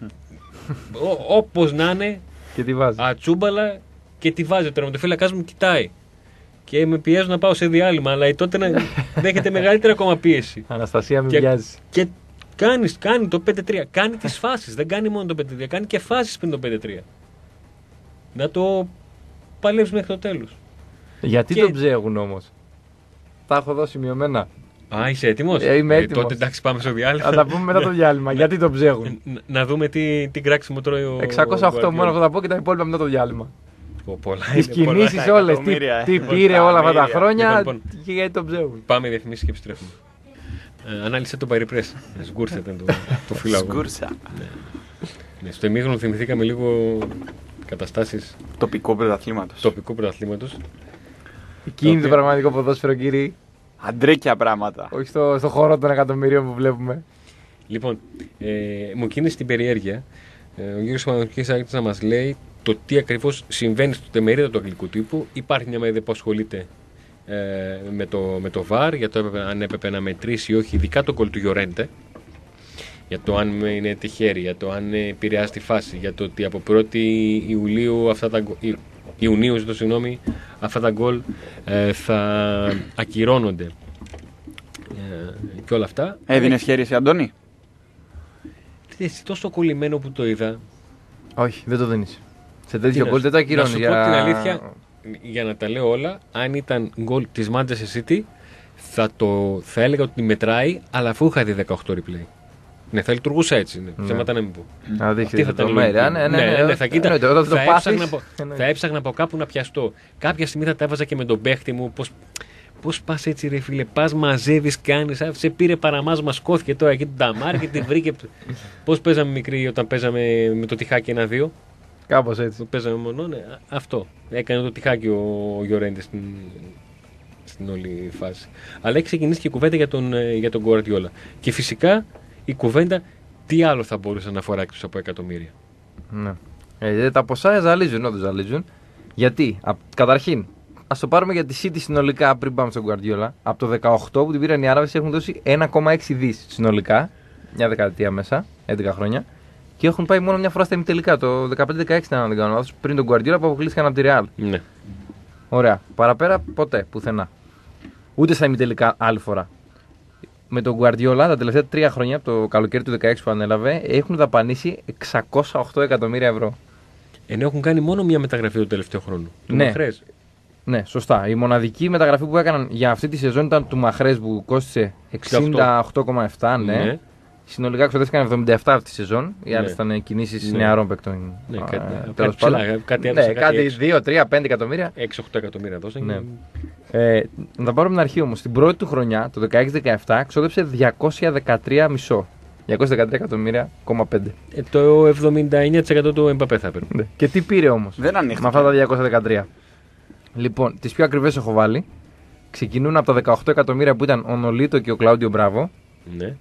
Όπως να είναι. Και τη βάζει. Ατσούμπαλα και τη βάζει. Ο τερματοφύλακας μου κοιτάει. Και με πιέζουν να πάω σε διάλειμμα, αλλά τότε να δέχεται μεγαλύτερη ακόμα πίεση. Αναστασία, μην και, βιάζει. Και κάνει, κάνει το πέντε τρία. Κάνει τις φάσεις. Δεν κάνει μόνο το πέντε τρία. Κάνει και φάσεις πριν το πέντε τρία. Να το παλέψει μέχρι το τέλος. Γιατί και... τον ψέγουν όμως? Τα έχω δώσει μειωμένα. Α, είσαι έτοιμος? Ε, είμαι έτοιμος. Ε, τότε εντάξει, πάμε στο διάλειμμα. Θα τα πούμε μετά το διάλειμμα. Γιατί τον ψέγουν? Να, να δούμε τι, τι κράξιμο τρώει ο. εξακόσια οκτώ μόνο εγώ θα πω και τα υπόλοιπα μετά το διάλειμμα. Τις Τι κινήσεις όλες. Τι, τι πήρε όλα αυτά τα χρόνια λοιπόν, και γιατί τον ψέγουν. Πάμε διαφημίσεις και επιστρέφουμε. Ε, ανάλυσε το Παριπρές. Σγκούρσα ήταν το, το φύλαγο. Σγκούρσα. Ναι. Ναι, στο ημίχρονο θυμηθήκαμε λίγο καταστάσεις Τοπικού πρωταθλήματος. τοπικού πρωταθλήματος. Εκεί είναι το πραγματικό ποδόσφαιρο, κύριοι. Αντρίκια πράγματα. Όχι στο, στο χώρο των εκατομμυρίων που βλέπουμε. Λοιπόν, ε, μου κίνησε την περιέργεια ε, ο Γιώργος Παναγιώτης άρχισε να μας λέει το τι ακριβώς συμβαίνει στο τεμερίδα του αγγλικού τύπου. Υπάρχει μια μερίδα που ασχολείται ε, με, το, με το βαρ, για το έπρεπε, αν έπρεπε να μετρήσει ή όχι, ειδικά το γκολ του Γιορέντε. Για το αν είναι τυχαίρι, για το αν επηρεάζει τη φάση, για το ότι από πρώτη Ιουλίου αυτά τα, Ιουνίου ζητώ συγγνώμη, αυτά τα γκολ ε, θα ακυρώνονται ε, και όλα αυτά. Έδινες χέρι εσύ, Αντώνη? Εσύ τόσο κολλημένο που το είδα. Όχι, δεν το δίνεις. Σε τέτοιο γκολ δεν το Να ακυρώνει. σου Για... πω την αλήθεια, για να τα λέω όλα, αν ήταν γκολ της Manchester City θα, το, θα έλεγα ότι μετράει, αλλά αφού είχα δει δεκαοκτώ replay. Ναι, θα λειτουργούσα έτσι. Ναι. Ναι. Ψέματα να μην πω. Να δείχνει Αυτή θα το ήταν μέρη. λογική. Ναι, ναι, ναι, ναι, θα κοίτα. εννοείται, όταν το Θα πάθεις, έψαχνα, από, εννοείται. θα έψαχνα από κάπου να πιαστώ. Κάποια στιγμή θα τα έβαζα και με τον παίχτη μου. Πώς, πώς πας έτσι, ρε φίλε, πας μαζεύεις, κάνεις. Σε πήρε παραμάς, μας σκόθηκε τώρα εκεί την ταμάρ και τη βρήκε. Πώς παίζαμε μικροί όταν παίζαμε με το τυχάκι ένα-δύο. Κάπως έτσι. Που παίζαμε μόνο, ναι, αυτό. Έκανε το τυχάκι ο, ο Γιορέντε στην, στην όλη φάση. Αλλά έχει ξεκινήσει και η κουβέντα για τον, για τον Γκουαρδιόλα. Και φυσικά η κουβέντα τι άλλο θα μπορούσε να αφορά εκτός από εκατομμύρια. Ναι. Ε, τα ποσά ζαλίζουν, όντως ζαλίζουν. Γιατί, α, καταρχήν, ας το πάρουμε για τη City συνολικά πριν πάμε στον Guardiola. Από το δεκαοκτώ που την πήραν οι Άραβες έχουν δώσει ένα κόμμα έξι δις συνολικά. Μια δεκαετία μέσα, έντεκα χρόνια. Και έχουν πάει μόνο μια φορά στα ημιτελικά. Το δεκαπέντε δεκαέξι, αν δεν κάνω λάθος, πριν τον Guardiola που αποκλείστηκαν από τη Real. Ναι. Ωραία. Παραπέρα ποτέ, πουθενά. Ούτε στα ημιτελικά άλλη φορά. Με τον Guardiola τα τελευταία τρία χρόνια, από το καλοκαίρι του δεκαέξι που ανέλαβε, έχουν δαπανίσει εξακόσια οκτώ εκατομμύρια ευρώ. Ενώ έχουν κάνει μόνο μια μεταγραφή το τελευταίο χρόνο. Του Ναι. Μαχρές. Ναι, σωστά. Η μοναδική μεταγραφή που έκαναν για αυτή τη σεζόν ήταν του Μαχρές που κόστησε εξήντα οκτώ κόμμα επτά. Ναι. Ναι. Συνολικά ξοδεύτηκαν εβδομήντα επτά αυτή τη σεζόν. Οι Ναι. άλλες ήταν κινήσεις Ναι. νεαρών παικτών. Ναι, Ε, κάτι, τέλος κάτι, πάντων. ψηλά, κάτι, Ναι, έδωσε, κάτι έξι- δύο, τρία, πέντε εκατομμύρια. έξι οχτώ εκατομμύρια δώσαν. Ναι. Ε, να τα πάρουμε την αρχή όμως. Την πρώτη του χρονιά, το δεκαέξι δεκαεπτά, ξόδεψε διακόσια δεκατρία κόμμα πέντε. διακόσια δεκατρία εκατομμύρια, κόμμα πέντε. Ε, το εβδομήντα εννέα τοις εκατό του Εμπαπέ θα έπαιρνε. Ναι. Και τι πήρε όμως Δεν με ανοίχτηκε. αυτά τα διακόσια δεκατρία. Λοιπόν, τις πιο ακριβές έχω βάλει. Ξεκινούν από τα δεκαοκτώ εκατομμύρια που ήταν ο Νολίτο και ο Κλάουντιο Μπράβο. Ναι.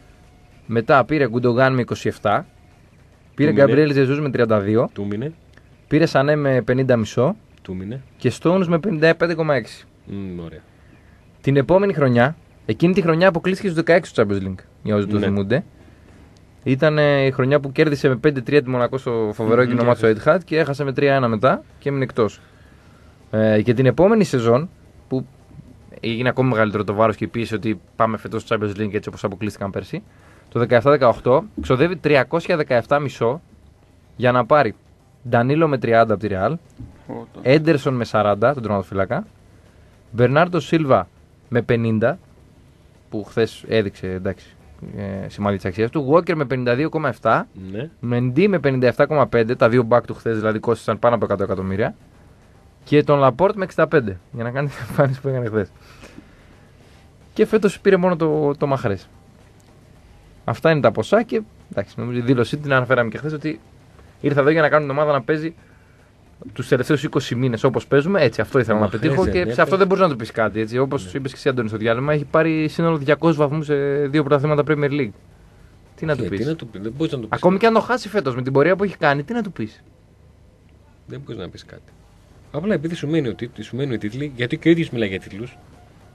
Μετά πήρε Γκουντογκάν με είκοσι επτά. Πήρε Του μήνε. Γκαμπριέλ Ζεζούς με τριάντα δύο. Του μήνε. Πήρε Σανέ με πενήντα κόμμα πέντε. Του μήνε. Και Stones με πενήντα πέντε κόμμα έξι. Μ, ωραία. Την επόμενη χρονιά, εκείνη τη χρονιά αποκλείστηκε στους δεκαέξι του Champions League. Για όσοι το Ναι. θυμούνται. Ήταν ε, η χρονιά που κέρδισε με πέντε τρία τη Μονακό στο φοβερό Μμμ, εκείνο και μάτσο Etihad και έχασε με τρία ένα μετά και έμεινε εκτός. Ε, και την επόμενη σεζόν, που έγινε ακόμη μεγαλύτερο το βάρος και η πίεση ότι πάμε φέτος στο Champions League έτσι όπως αποκλείστηκαν πέρσι, το δεκαεπτά δεκαοκτώ ξοδεύει τριακόσια δεκαεπτά κόμμα πέντε για να πάρει Ντανίλο με τριάντα από τη Real, Έντερσον με σαράντα, τον τερματοφύλακα, Μπερνάρντο Σίλβα με πενήντα, που χθες έδειξε εντάξει, ε, σημάδι της αξίας του, Walker με πενήντα δύο κόμμα επτά, Ναι. Μεντί με πενήντα επτά κόμμα πέντε, τα δύο back του χθες δηλαδή κόστησαν πάνω από εκατό εκατομμύρια, και τον Λαπόρτ με εξήντα πέντε, για να κάνει την εμφάνιση που έκανε χθες. Και φέτος πήρε μόνο το, το Μαχρές. Αυτά είναι τα ποσά και εντάξει, νομίζω η δήλωσή την αναφέραμε και χθες ότι ήρθα εδώ για να κάνω την ομάδα να παίζει τους τελευταίους είκοσι μήνες όπως παίζουμε. Έτσι, αυτό ήθελα να Μαχρές, πετύχω ναι, και ναι, σε αυτό ναι. δεν μπορείς να του πεις κάτι. Έτσι. Όπως Ναι. είπες και εσύ, Αντώνη, στο διάλειμμα, έχει πάρει σύνολο διακόσιους βαθμούς σε δύο πρωταθλήματα Premier League. Τι να του Ε, πεις. Τι να του πει, δεν μπορείς να του πεις. Ακόμη και αν το χάσει φέτος με την πορεία που έχει κάνει, τι να του πεις. Δεν μπορείς να πεις κάτι. Απλά επειδή σου μένει ο, τίτλ, σου μένει ο τίτλοι, γιατί και ο ίδιος μιλάει για τίτλους.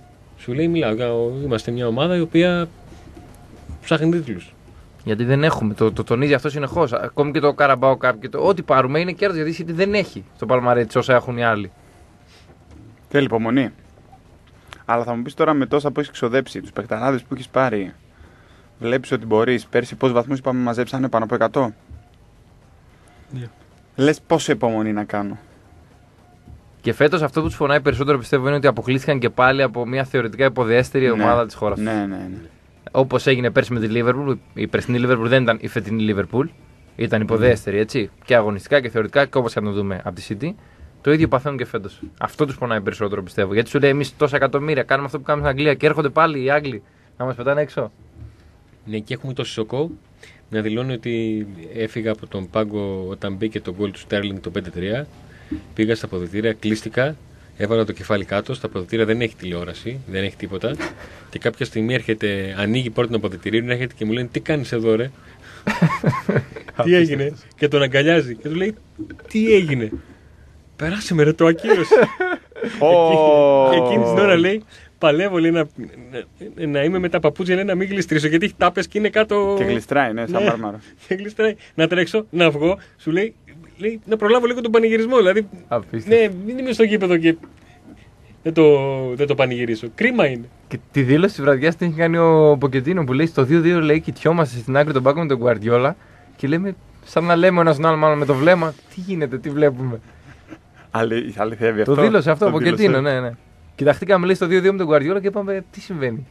Σου λέει, μιλάω, είμαστε μια ομάδα η οποία ψάχνει τίτλους. Γιατί δεν έχουμε, το, το τονίζει αυτό συνεχώς. Ακόμη και το Carabao Cup και το ό,τι πάρουμε είναι κέρδος. Γιατί η City δεν έχει στο παλμαρέτι όσα έχουν οι άλλοι. Θέλει υπομονή. Αλλά θα μου πεις τώρα με τόσα που έχεις ξοδέψει, τους παιχταράδες που έχεις πάρει, βλέπεις ότι μπορείς. Πέρσι πόσους βαθμούς είπαμε μαζέψανε πάνω από εκατό. Yeah. Λες πόσο υπομονή να κάνω. Και φέτος αυτό που τους φωνάει περισσότερο πιστεύω είναι ότι αποκλείστηκαν και πάλι από μια θεωρητικά υποδέστερη Ναι. ομάδα της χώρας. Ναι, ναι, ναι. Όπως έγινε πέρσι με τη Liverpool, η περσινή Liverpool δεν ήταν η φετινή Liverpool. Ήταν υποδέστερη, έτσι. Και αγωνιστικά και θεωρητικά και όπως και να το δούμε από τη City. Το ίδιο παθαίνουν και φέτος. Αυτό τους πονάει περισσότερο πιστεύω. Γιατί σου λέει εμείς τόσα εκατομμύρια κάνουμε αυτό που κάνουμε στην Αγγλία και έρχονται πάλι οι Άγγλοι να μας πετάνε έξω. Ναι, και έχουμε το Σισοκό να δηλώνει ότι έφυγα από τον πάγκο όταν μπήκε το γκολ του Στέρλινγκ το πέντε τρία. Πήγα στα αποδυτήρια, κλείστηκα, έβαλα το κεφάλι κάτω. Στα αποδυτήρια δεν έχει τηλεόραση, δεν έχει τίποτα. Και κάποια στιγμή έρχεται, ανοίγει η πόρτα του αποδυτηρίου, έρχεται και μου λένε: Τι κάνεις εδώ, ρε? Τι έγινε? Και τον αγκαλιάζει και του λέει: Τι έγινε? Περάσε με, ρε, το ακύρωσε. Oh. Εκείνη την ώρα λέει: Παλεύω, λέει, να, να, να είμαι με τα παπούτσια, λέει, να μην γλιστρήσω γιατί έχει τάπες και είναι κάτω. Και γλιστράει, ναι, σαν Ναι. μάρμαρο. Και γλιστράει. Να τρέξω, να βγω, σου λέει, λέει να προλάβω λίγο τον πανηγυρισμό. Δηλαδή, Απίστευτο. ναι, μην είμαι στο γήπεδο και δεν το, δεν το πανηγυρίσω. Κρίμα είναι. Και τη δήλωση τη βραδιά την έχει κάνει ο Ποκετίνο που λέει στο δύο δύο λέει κοιτιόμαστε στην άκρη των πάγκων με τον Guardiola και λέμε σαν να λέμε ένα τον άλλο μάλλον με το βλέμμα τι γίνεται, τι βλέπουμε. Αλη, αληθεύει αυτό. Το δήλωσε αυτό ο Το Ποκετίνο, δήλωσε. ναι, ναι. Κοιταχτήκαμε λέει στο δύο δύο με τον Guardiola και είπαμε τι συμβαίνει.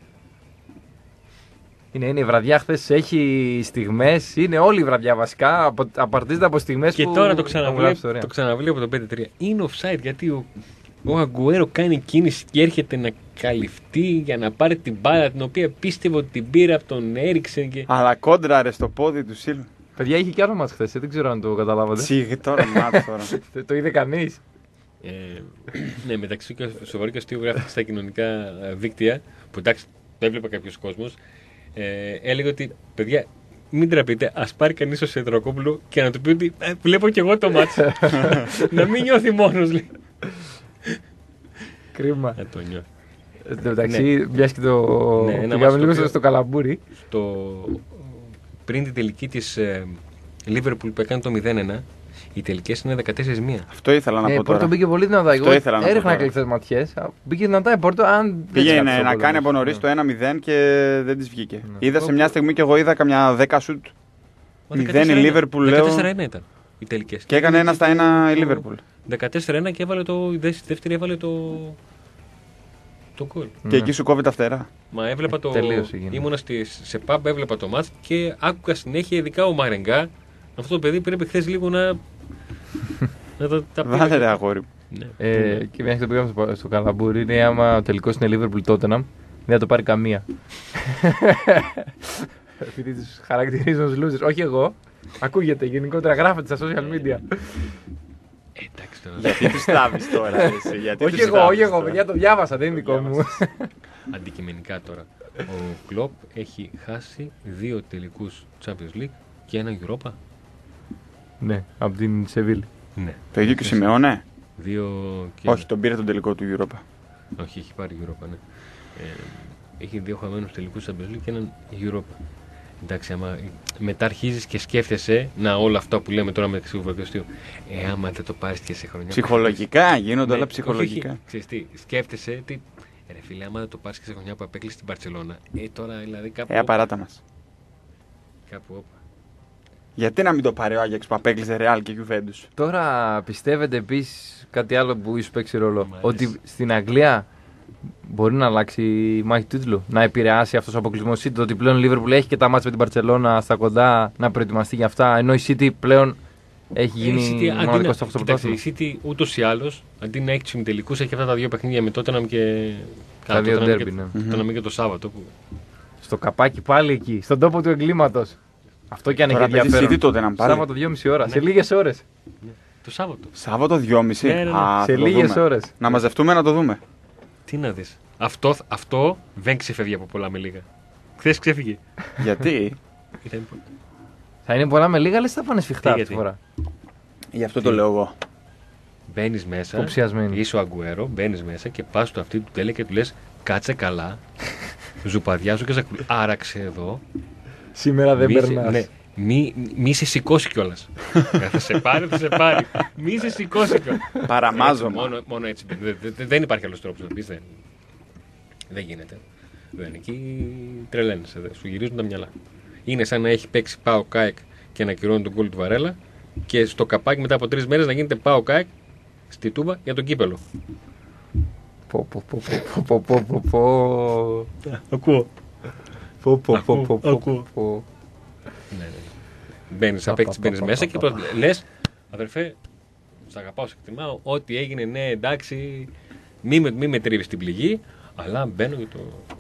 Είναι, είναι η βραδιά χθες, έχει στιγμές, είναι όλη η βραδιά βασικά, απο, απαρτίζεται από στιγμές Και που... τώρα το έχουν ξαναβλέπω, γράψει ιστορία. το ξαναβλέπω το πέντε τρία. Είναι offside γιατί ο, ο Αγκουέρο κάνει κίνηση και έρχεται να καλυφτεί για να πάρει την μπάλα την οποία πίστευε ότι την πήρε από τον Έριξεν. Και... Αλλά κόντραρε στο πόδι του Σίλβα. Παιδιά είχε κι άλλο μας χθες, δεν ξέρω αν το καταλάβατε. Σίγη τώρα, μάτς τώρα. Το- το είδε κανείς. Ε, ναι, μεταξύ και σοβαρό και αστείο γράφει στα κοινωνικά ε, δίκτυα, που εντάξει, το έβλεπε κάποιο κόσμο, ε, έλεγε ότι παιδιά, μην τραπείτε, α πάρει κανεί ο Σιδηροκόπουλο και να του πει ότι ε, βλέπω κι εγώ το μάτς. Να μην νιώθει μόνο, λέει. Κρίμα. Να το νιώθει. Εν τω μεταξύ, μιας και το. Ναι, ένα Πήγαμε μάτς το λίγο οποίο- στο καλαμπούρι. Το, πριν την τελική τη ε, Liverpool που έκανε το μηδέν ένα, οι τελικές είναι δεκατέσσερα μία. Αυτό ήθελα να Ε, πω η Πόρτο τώρα. μπήκε πολύ δυνατά. Αυτό Εγώ ήθελα να πω έριχνα τώρα. κλειστές ματιές. Μπήκε δυνατά η Πόρτο. Αν δεν της Πήγαινε κάψε ο να κάνει πόλεμος. από νωρί Ναι. το ένα μηδέν και δεν τη βγήκε. Ναι. Είδα σε μια στιγμή και εγώ είδα καμιά δέκα σουτ. Μηδέν η Liverpool, λέω. δεκατέσσερα ένα ήταν οι τελικές. Και έκανε ένα στα ένα η Liverpool. δεκατέσσερα ένα και έβαλε το. Η δεύτερη έβαλε το. Το γκολ. Και Ναι. εκεί σου κόβει τα φτερά. Μα έβλεπα το. Τελείωσε, γίνεται. Ήμουνα στη, σε pub, έβλεπα το μάτς και άκουγα συνέχεια, ειδικά ο Μαρενγκά. Αυτό το παιδί πρέπει χθε λίγο να. να τα, τα πει. Βάλε ρε αγόρι. Ναι. Ε, και μια και το πήγαμε στο, στο καλαμπούρι, είναι άμα ο τελικό είναι Liverpool Tottenham, δεν θα το πάρει καμία. Επειδή του χαρακτηρίζουν ως losers. Όχι εγώ. Ακούγεται γενικότερα, γράφεται στα social media. Ε, εντάξει τώρα. Γιατί του τάβει τώρα, εσύ, γιατί όχι τους εγώ, τάβεις όχι εγώ, τώρα. παιδιά το διάβασα, δεν είναι δικό μου. Αντικειμενικά τώρα. Ο Κλοπ έχει χάσει δύο τελικούς Champions League και ένα Europa. Ναι, από την Σεβίλη. Ναι. Το ίδιο και ο Σιμεώνε. Δύο και. Όχι, τον πήρε τον τελικό του Europa. Όχι, έχει πάρει Europa, ναι. Ε, έχει δύο χαμένους τελικούς Champions League και έναν Europa. Εντάξει, άμα μετά αρχίζει και σκέφτεσαι, να όλα αυτά που λέμε τώρα μεταξύ του Βαρκοστίου, ε, άμα δεν το πάρει και σε χρονιά. Ψυχολογικά, γίνονται Ναι, όλα όχι, ψυχολογικά. όχι. Ξέρεις τι, σκέφτεσαι τι. Ρε φίλε, άμα δεν το πάρει και σε χρονιά που απέκλεισε την Παρσελώνα. Ε, τώρα δηλαδή κάπου. Ε, απαράτα μα. Κάπου όπα. Γιατί να μην το πάρει ο Άγιαξ που απέκλεισε Real και Juventus. Τώρα πιστεύετε επίση κάτι άλλο που ίσω παίξει ρόλο. Μ' αρέσει. Ότι στην Αγγλία μπορεί να αλλάξει η μάχη του τίτλου. Να επηρεάσει αυτό ο αποκλεισμό City. Το ότι πλέον η Liverpool έχει και τα μάτια με την Παρσελώνα στα κοντά να προετοιμαστεί για αυτά. Ενώ η City πλέον έχει γίνει Ε, η City, αντί μοναδικό να- στόχο στο κοίταξε, πρωτάθλημα. η City ούτω ή άλλω, αντί να έχει του ημιτελικού, έχει αυτά τα δύο παιχνίδια με Tottenham και. Τα δύο Tottenham derby, και- ναι. Tottenham και το Σάββατο. Που... Στο καπάκι πάλι εκεί, στον τόπο του εγκλήματο. Αυτό και αν έχει Τώρα παίζει ενδιαφέρον. City τότε να πάρει. Σάββατο δυόμιση ώρα. Ναι. Σε λίγε ώρε. Το Σάββατο. Σάββατο δυόμιση. Ναι, ναι, ναι. Α, Σε θα το λίγε δούμε. ώρε. Να μαζευτούμε να το δούμε. Τι να δει. Αυτό, αυτό δεν ξεφεύγει από πολλά με λίγα. Χθε ξέφυγε. Γιατί? Ήταν... Θα είναι πολλά με λίγα, λε θα πάνε σφιχτά Τι, αυτή τη γιατί? φορά. Γι' αυτό το λέω εγώ. Μπαίνει μέσα. Υποψιασμένοι. Είσαι ο Αγκουέρο, μπαίνει μέσα και πα στο αυτή του τέλε και του λε: Κάτσε καλά. Ζουπαδιάζω και ζακουλ. Άραξε εδώ. Σήμερα δεν Μη σε- περνάς. ναι, μη, μη σε σηκώσει κιόλας. Θα σε πάρει, θα σε πάρει. Μη σε σηκώσει κιόλας. Παραμάζωμα. Έτσι, μόνο, μόνο έτσι. Δε- δε- δε- δεν υπάρχει άλλος τρόπος να το πεις. Δεν, δεν γίνεται. Δεν, εκεί τρελαίνεσαι. Δε, σου γυρίζουν τα μυαλά. Είναι σαν να έχει παίξει πάω κάεκ και να ακυρώνει τον γκολ του Βαρέλα και στο καπάκι μετά από τρεις μέρες να γίνεται πάω κάεκ στη Τούμπα για τον κύπελο. Πω, πω, πω, πω, πω, πω, πω, πω. Ακούω. Πω, πω, πω, Ακούω, πω, πω, ακούω. πω. Ναι, ναι. Μπαίνεις Πα, απ' έξι, πα, μπαίνεις πα, μέσα πα, και πα, πρώτα λες, αδερφέ, σ' αγαπάω, σε εκτιμάω, ό,τι έγινε, ναι, εντάξει, μη με, μη με τρίβεις την πληγή, αλλά μπαίνω και το,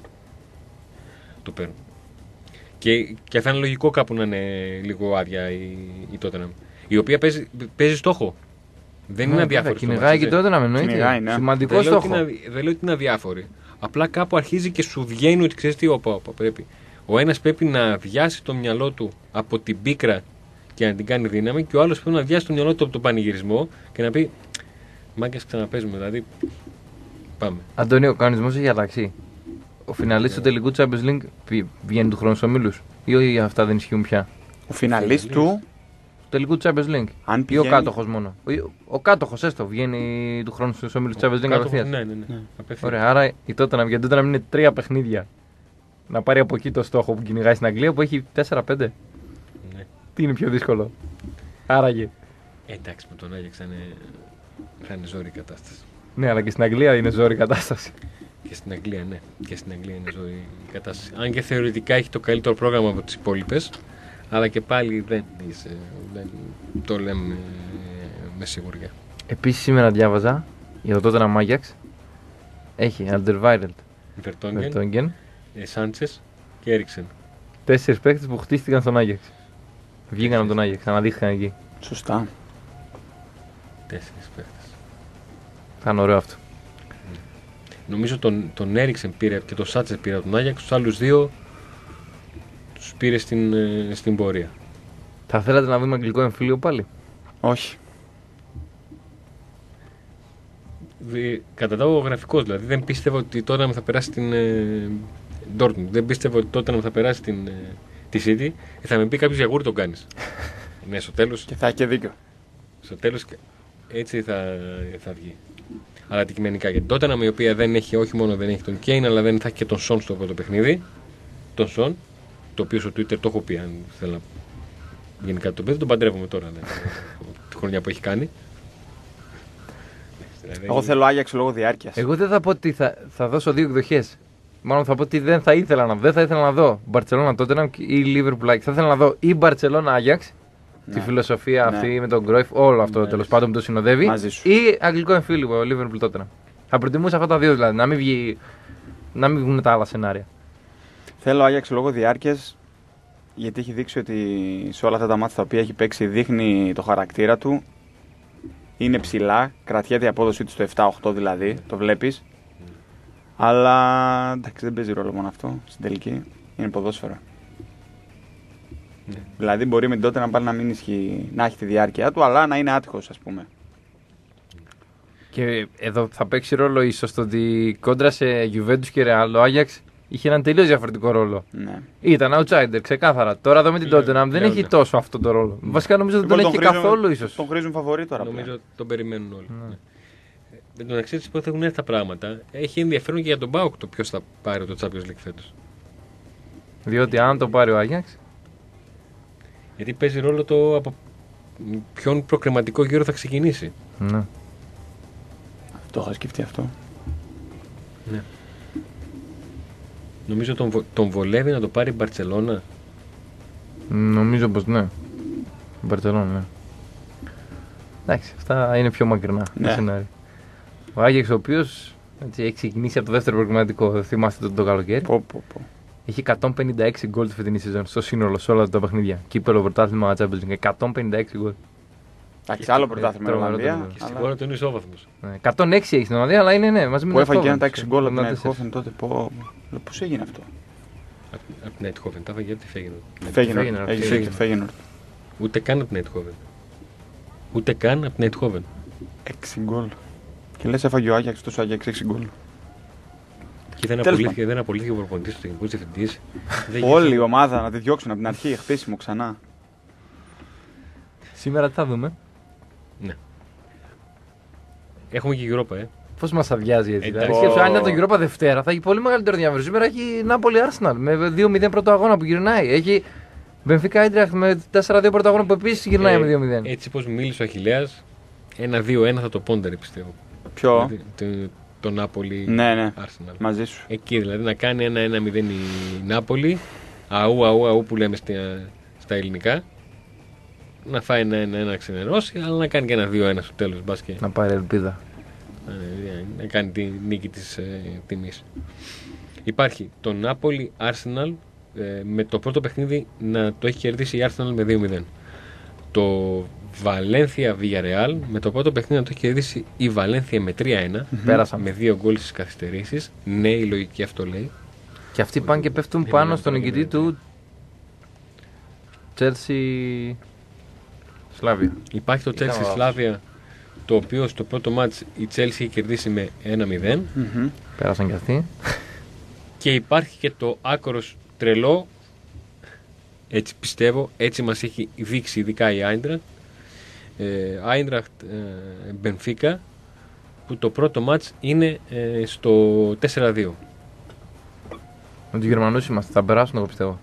το παίρνω. Και, και θα είναι λογικό κάπου να είναι λίγο άδεια η, η Tottenham, η οποία παίζει, παίζει στόχο. Δεν είναι Ναι, αδιάφορη. βέβαια, στο κυνηγάει μάτς, και έτσι. τότε να με Κυνηγάει, εννοείται. ναι. Σημαντικό Δεν λέω, ότι στόχο. είναι, αδι- δεν λέω ότι είναι αδιάφορη. Απλά κάπου αρχίζει και σου βγαίνει ότι ξέρει τι, όπα, όπα, πρέπει. Ο ένας πρέπει να βιάσει το μυαλό του από την πίκρα και να την κάνει δύναμη, και ο άλλος πρέπει να βιάσει το μυαλό του από τον πανηγυρισμό και να πει μάγκες, ξαναπέζουμε. Δηλαδή, πάμε. Αντώνιο, ο κανονισμός έχει αλλάξει. Ο φιναλίστ του τελικού Champions League πη- βγαίνει του χρόνου στους ομίλους. Ή όχι, αυτά δεν ισχύουν πια. Ο φιναλίστ του, Του τελικού Champions League. αν Ή ο πηγαίνει... κάτοχος μόνο. Ο, ο κάτοχος, έστω, βγαίνει του χρόνου στους ομίλους Champions League Κάτω- απευθείας. Ναι, ναι, ναι. Απευθείας. Ωραία, άρα η Tottenham για τότε να μην είναι τρία παιχνίδια. Να πάρει από εκεί το στόχο που κυνηγάει στην Αγγλία που έχει τέσσερα πέντε. Ναι. Τι είναι πιο δύσκολο. Άραγε. Ε, εντάξει, με τον Άγιαξ θα είναι, θα είναι ζόρι η κατάσταση. Ναι, αλλά και στην Αγγλία είναι ζόρι η κατάσταση. Και στην Αγγλία, ναι. Και στην Αγγλία είναι ζόρι η κατάσταση. Αν και θεωρητικά έχει το καλύτερο πρόγραμμα από τις υπόλοιπες, αλλά και πάλι δεν, είσαι, δεν το λέμε ε, με σιγουριά. Επίσης σήμερα διάβαζα για το Tottenham Ajax. Έχει Alderweireld, Βερτόγγεν, Vertonghen, Σάντσες και Έριξεν. τέσσερις παίκτες που χτίστηκαν στον Ajax. Βγήκαν από τον Ajax, αναδείχθηκαν εκεί. Σωστά. Τέσσερις παίχτες. Θα είναι ωραίο αυτό. Νομίζω τον, τον Έριξεν πήρε και τον Σάντσες πήρε από τον Άγιαξ, τους άλλους δύο τους πήρε στην, ε, στην πορεία. Θα θέλατε να δούμε αγγλικό εμφύλιο πάλι. Όχι. Δη- Κατά τα γραφικός δηλαδή, δεν πίστευα ότι τότε θα περάσει την ε, Dortmund. Δεν πίστευα ότι τότε θα περάσει την, ε, τη City. Ε, θα με πει κάποιος γιαγούρι τον κάνεις. Ναι, στο τέλος, Και θα έχει και δίκιο. στο τέλος έτσι θα, θα βγει. Αλλά αντικειμενικά για την Tottenham, η οποία δεν έχει, όχι μόνο δεν έχει τον Kane, αλλά δεν θα έχει και τον Son στο πρώτο παιχνίδι. Τον Son, το οποίο στο Twitter το έχω πει, αν θέλω να γίνει κάτι το παιδί, τον παντρεύομαι τώρα. Ναι, τη χρονιά που έχει κάνει. Δηλαδή, Εγώ θέλω Άγιαξ λόγω διάρκειας. Εγώ δεν θα πω ότι θα, θα δώσω δύο εκδοχές. Μάλλον θα πω ότι δεν θα ήθελα να δω. Δεν θα ήθελα να δω Barcelona Tottenham ή Liverpool Ajax. Θα ήθελα να δω ή Barcelona Ajax, Ναι. τη φιλοσοφία Ναι. αυτή με τον Cruyff, όλο αυτό Ναι, τέλος ναι. πάντων που το συνοδεύει. Μαζί σου. Ή αγγλικό εμφύλιο Liverpool Tottenham. Θα προτιμούσα αυτά τα δύο δηλαδή. Να μην, βγει, να μην βγουν τα άλλα σενάρια. Θέλω Άγιαξ λόγω διάρκειας, γιατί έχει δείξει ότι σε όλα αυτά τα μάτια τα οποία έχει παίξει δείχνει το χαρακτήρα του. Είναι ψηλά, κρατιέται η απόδοσή του στο επτά οκτώ δηλαδή, το βλέπεις. Αλλά εντάξει, δεν παίζει ρόλο μόνο αυτό στην τελική. Είναι ποδόσφαιρο. Ναι. Δηλαδή μπορεί με την τότε να πάλι να μην ισχύει, να έχει τη διάρκεια του, αλλά να είναι άτυχος, ας πούμε. Και εδώ θα παίξει ρόλο ίσως το ότι κόντρα σε Juventus και Real ο Ajax είχε έναν τελείως διαφορετικό ρόλο. Ναι. Ήταν outsider, ξεκάθαρα. Τώρα εδώ με την Λέω- Tottenham δεν λέω, έχει ναι. τόσο αυτό το ρόλο. Βασικά νομίζω ότι δεν Λοιπόν, έχει τον χρήζουν- καθόλου ίσως. Τον χρήζουν φαβορί τώρα. Νομίζω πλέον. ότι τον περιμένουν όλοι. Ναι. Ναι. Με τον αξίζει που έχουν έρθει τα πράγματα, έχει ενδιαφέρον και για τον Μπάουκ το ποιο θα πάρει το Champions League φέτος. Διότι αν το πάρει ο Ajax, Γιατί παίζει ρόλο το από ποιον προκριματικό γύρο θα ξεκινήσει. ναι. Το είχα σκεφτεί αυτό. Ναι. Νομίζω τον, βο- τον βολεύει να το πάρει η Μπαρτσελώνα. Νομίζω πως ναι. Μπαρτσελόνα, ναι. Εντάξει, αυτά είναι πιο μακρινά Ναι. το σενάριο. Ο Άγιαξ, ο οποίος έτσι, έχει ξεκινήσει από το δεύτερο προγραμματικό, θυμάστε το, το καλοκαίρι. Πω, πω, πω. Έχει εκατόν πενήντα έξι γκολ τη φετινή σεζόν στο σύνολο, σε όλα τα παιχνίδια. Κύπελο, πρωτάθλημα, Champions League. εκατόν πενήντα έξι γκολ. Εντάξει, άλλο πρωτάθλημα η τρομερό, Ολλανδία. τρομερό. Και στην αλλά- χώρα του είναι ισόβαθμος. Ναι, εκατόν έξι έχει στην Ολλανδία, αλλά είναι ναι, μαζί με Που τον έφαγε και ένα Eindhoven, τα έξι γκολ από την ογδόντα τέσσερα. Eindhoven τότε. Πω, πώς έγινε αυτό. Από την Eindhoven, τα έφαγε από τη Φέγενορντ. Φέγενορντ. Feyenoord, Έχεις Feyenoord. δίκιο, Feyenoord. Ούτε καν από την Eindhoven. Ούτε καν από την Eindhoven. έξι γκολ. Και λες έφαγε ο Άγιαξ τόσο Άγιαξ έξι γκολ. Εκεί δεν Τέλος απολύθηκε, δεν απολύθηκε ο προπονητής του τεχνικού διευθυντής. Όλη η ομάδα να τη διώξουν από την αρχή, χτίσιμο ξανά. Σήμερα τι θα δούμε. Ναι. Έχουμε και Europa, ε. Πώ μα αδειάζει έτσι. Εντάξει. Δηλαδή, σκέψου, αν ήταν το Europa Δευτέρα θα έχει πολύ μεγαλύτερο ενδιαφέρον. Σήμερα έχει Νάπολη Arsenal με δύο μηδέν πρώτο αγώνα που γυρνάει. Έχει Μπενφίκα Άιντραχτ με τέσσερα δύο πρώτο αγώνα που επίση γυρνάει Ε, με δύο μηδέν. Έτσι πως μίλησε ο Αχιλλέας, ένα δύο ένα θα το πόντερε πιστεύω. Ποιο? Δηλαδή, το, το Νάπολη Ναι, ναι. Arsenal. Μαζί σου. Εκεί δηλαδή να κάνει ένα ένα μηδέν η Νάπολη, αού αού αού που λέμε στα, στα ελληνικά, να φάει ένα ένα να ξενερώσει, αλλά να κάνει και ένα δύο ένα στο τέλος. Μπας και, Να πάρει ελπίδα. να, να κάνει τη νίκη της ε, τιμής. Υπάρχει το Νάπολη Arsenal, ε, με το πρώτο παιχνίδι να το έχει κερδίσει η Arsenal με δύο μηδέν. Το Βαλένθια Villarreal με το πρώτο παιχνίδι να το έχει κερδίσει η Βαλένθια με τρία ένα. Πέρασαν. Με δύο γκολ στις καθυστερήσεις. Ναι, η λογική αυτό λέει. Και αυτοί πάνε και πέφτουν Είναι πάνω ένα στον πράγμα, νικητή ναι. του Chelsea Σλάβια. Υπάρχει το Ήταν Chelsea βάθος. Slavia, το οποίο στο πρώτο μάτς η Chelsea έχει κερδίσει με ένα μηδέν. Μμμ. Πέρασαν κι αυτοί. Και υπάρχει και το άκρος τρελό, έτσι πιστεύω, έτσι μας έχει δείξει ειδικά η Άιντραχτ, ε, Άιντραχτ ε, Μπενφίκα, που το πρώτο μάτς είναι ε, στο τέσσερα δύο. Με του Γερμανού είμαστε. Θα περάσουν, εγώ πιστεύω.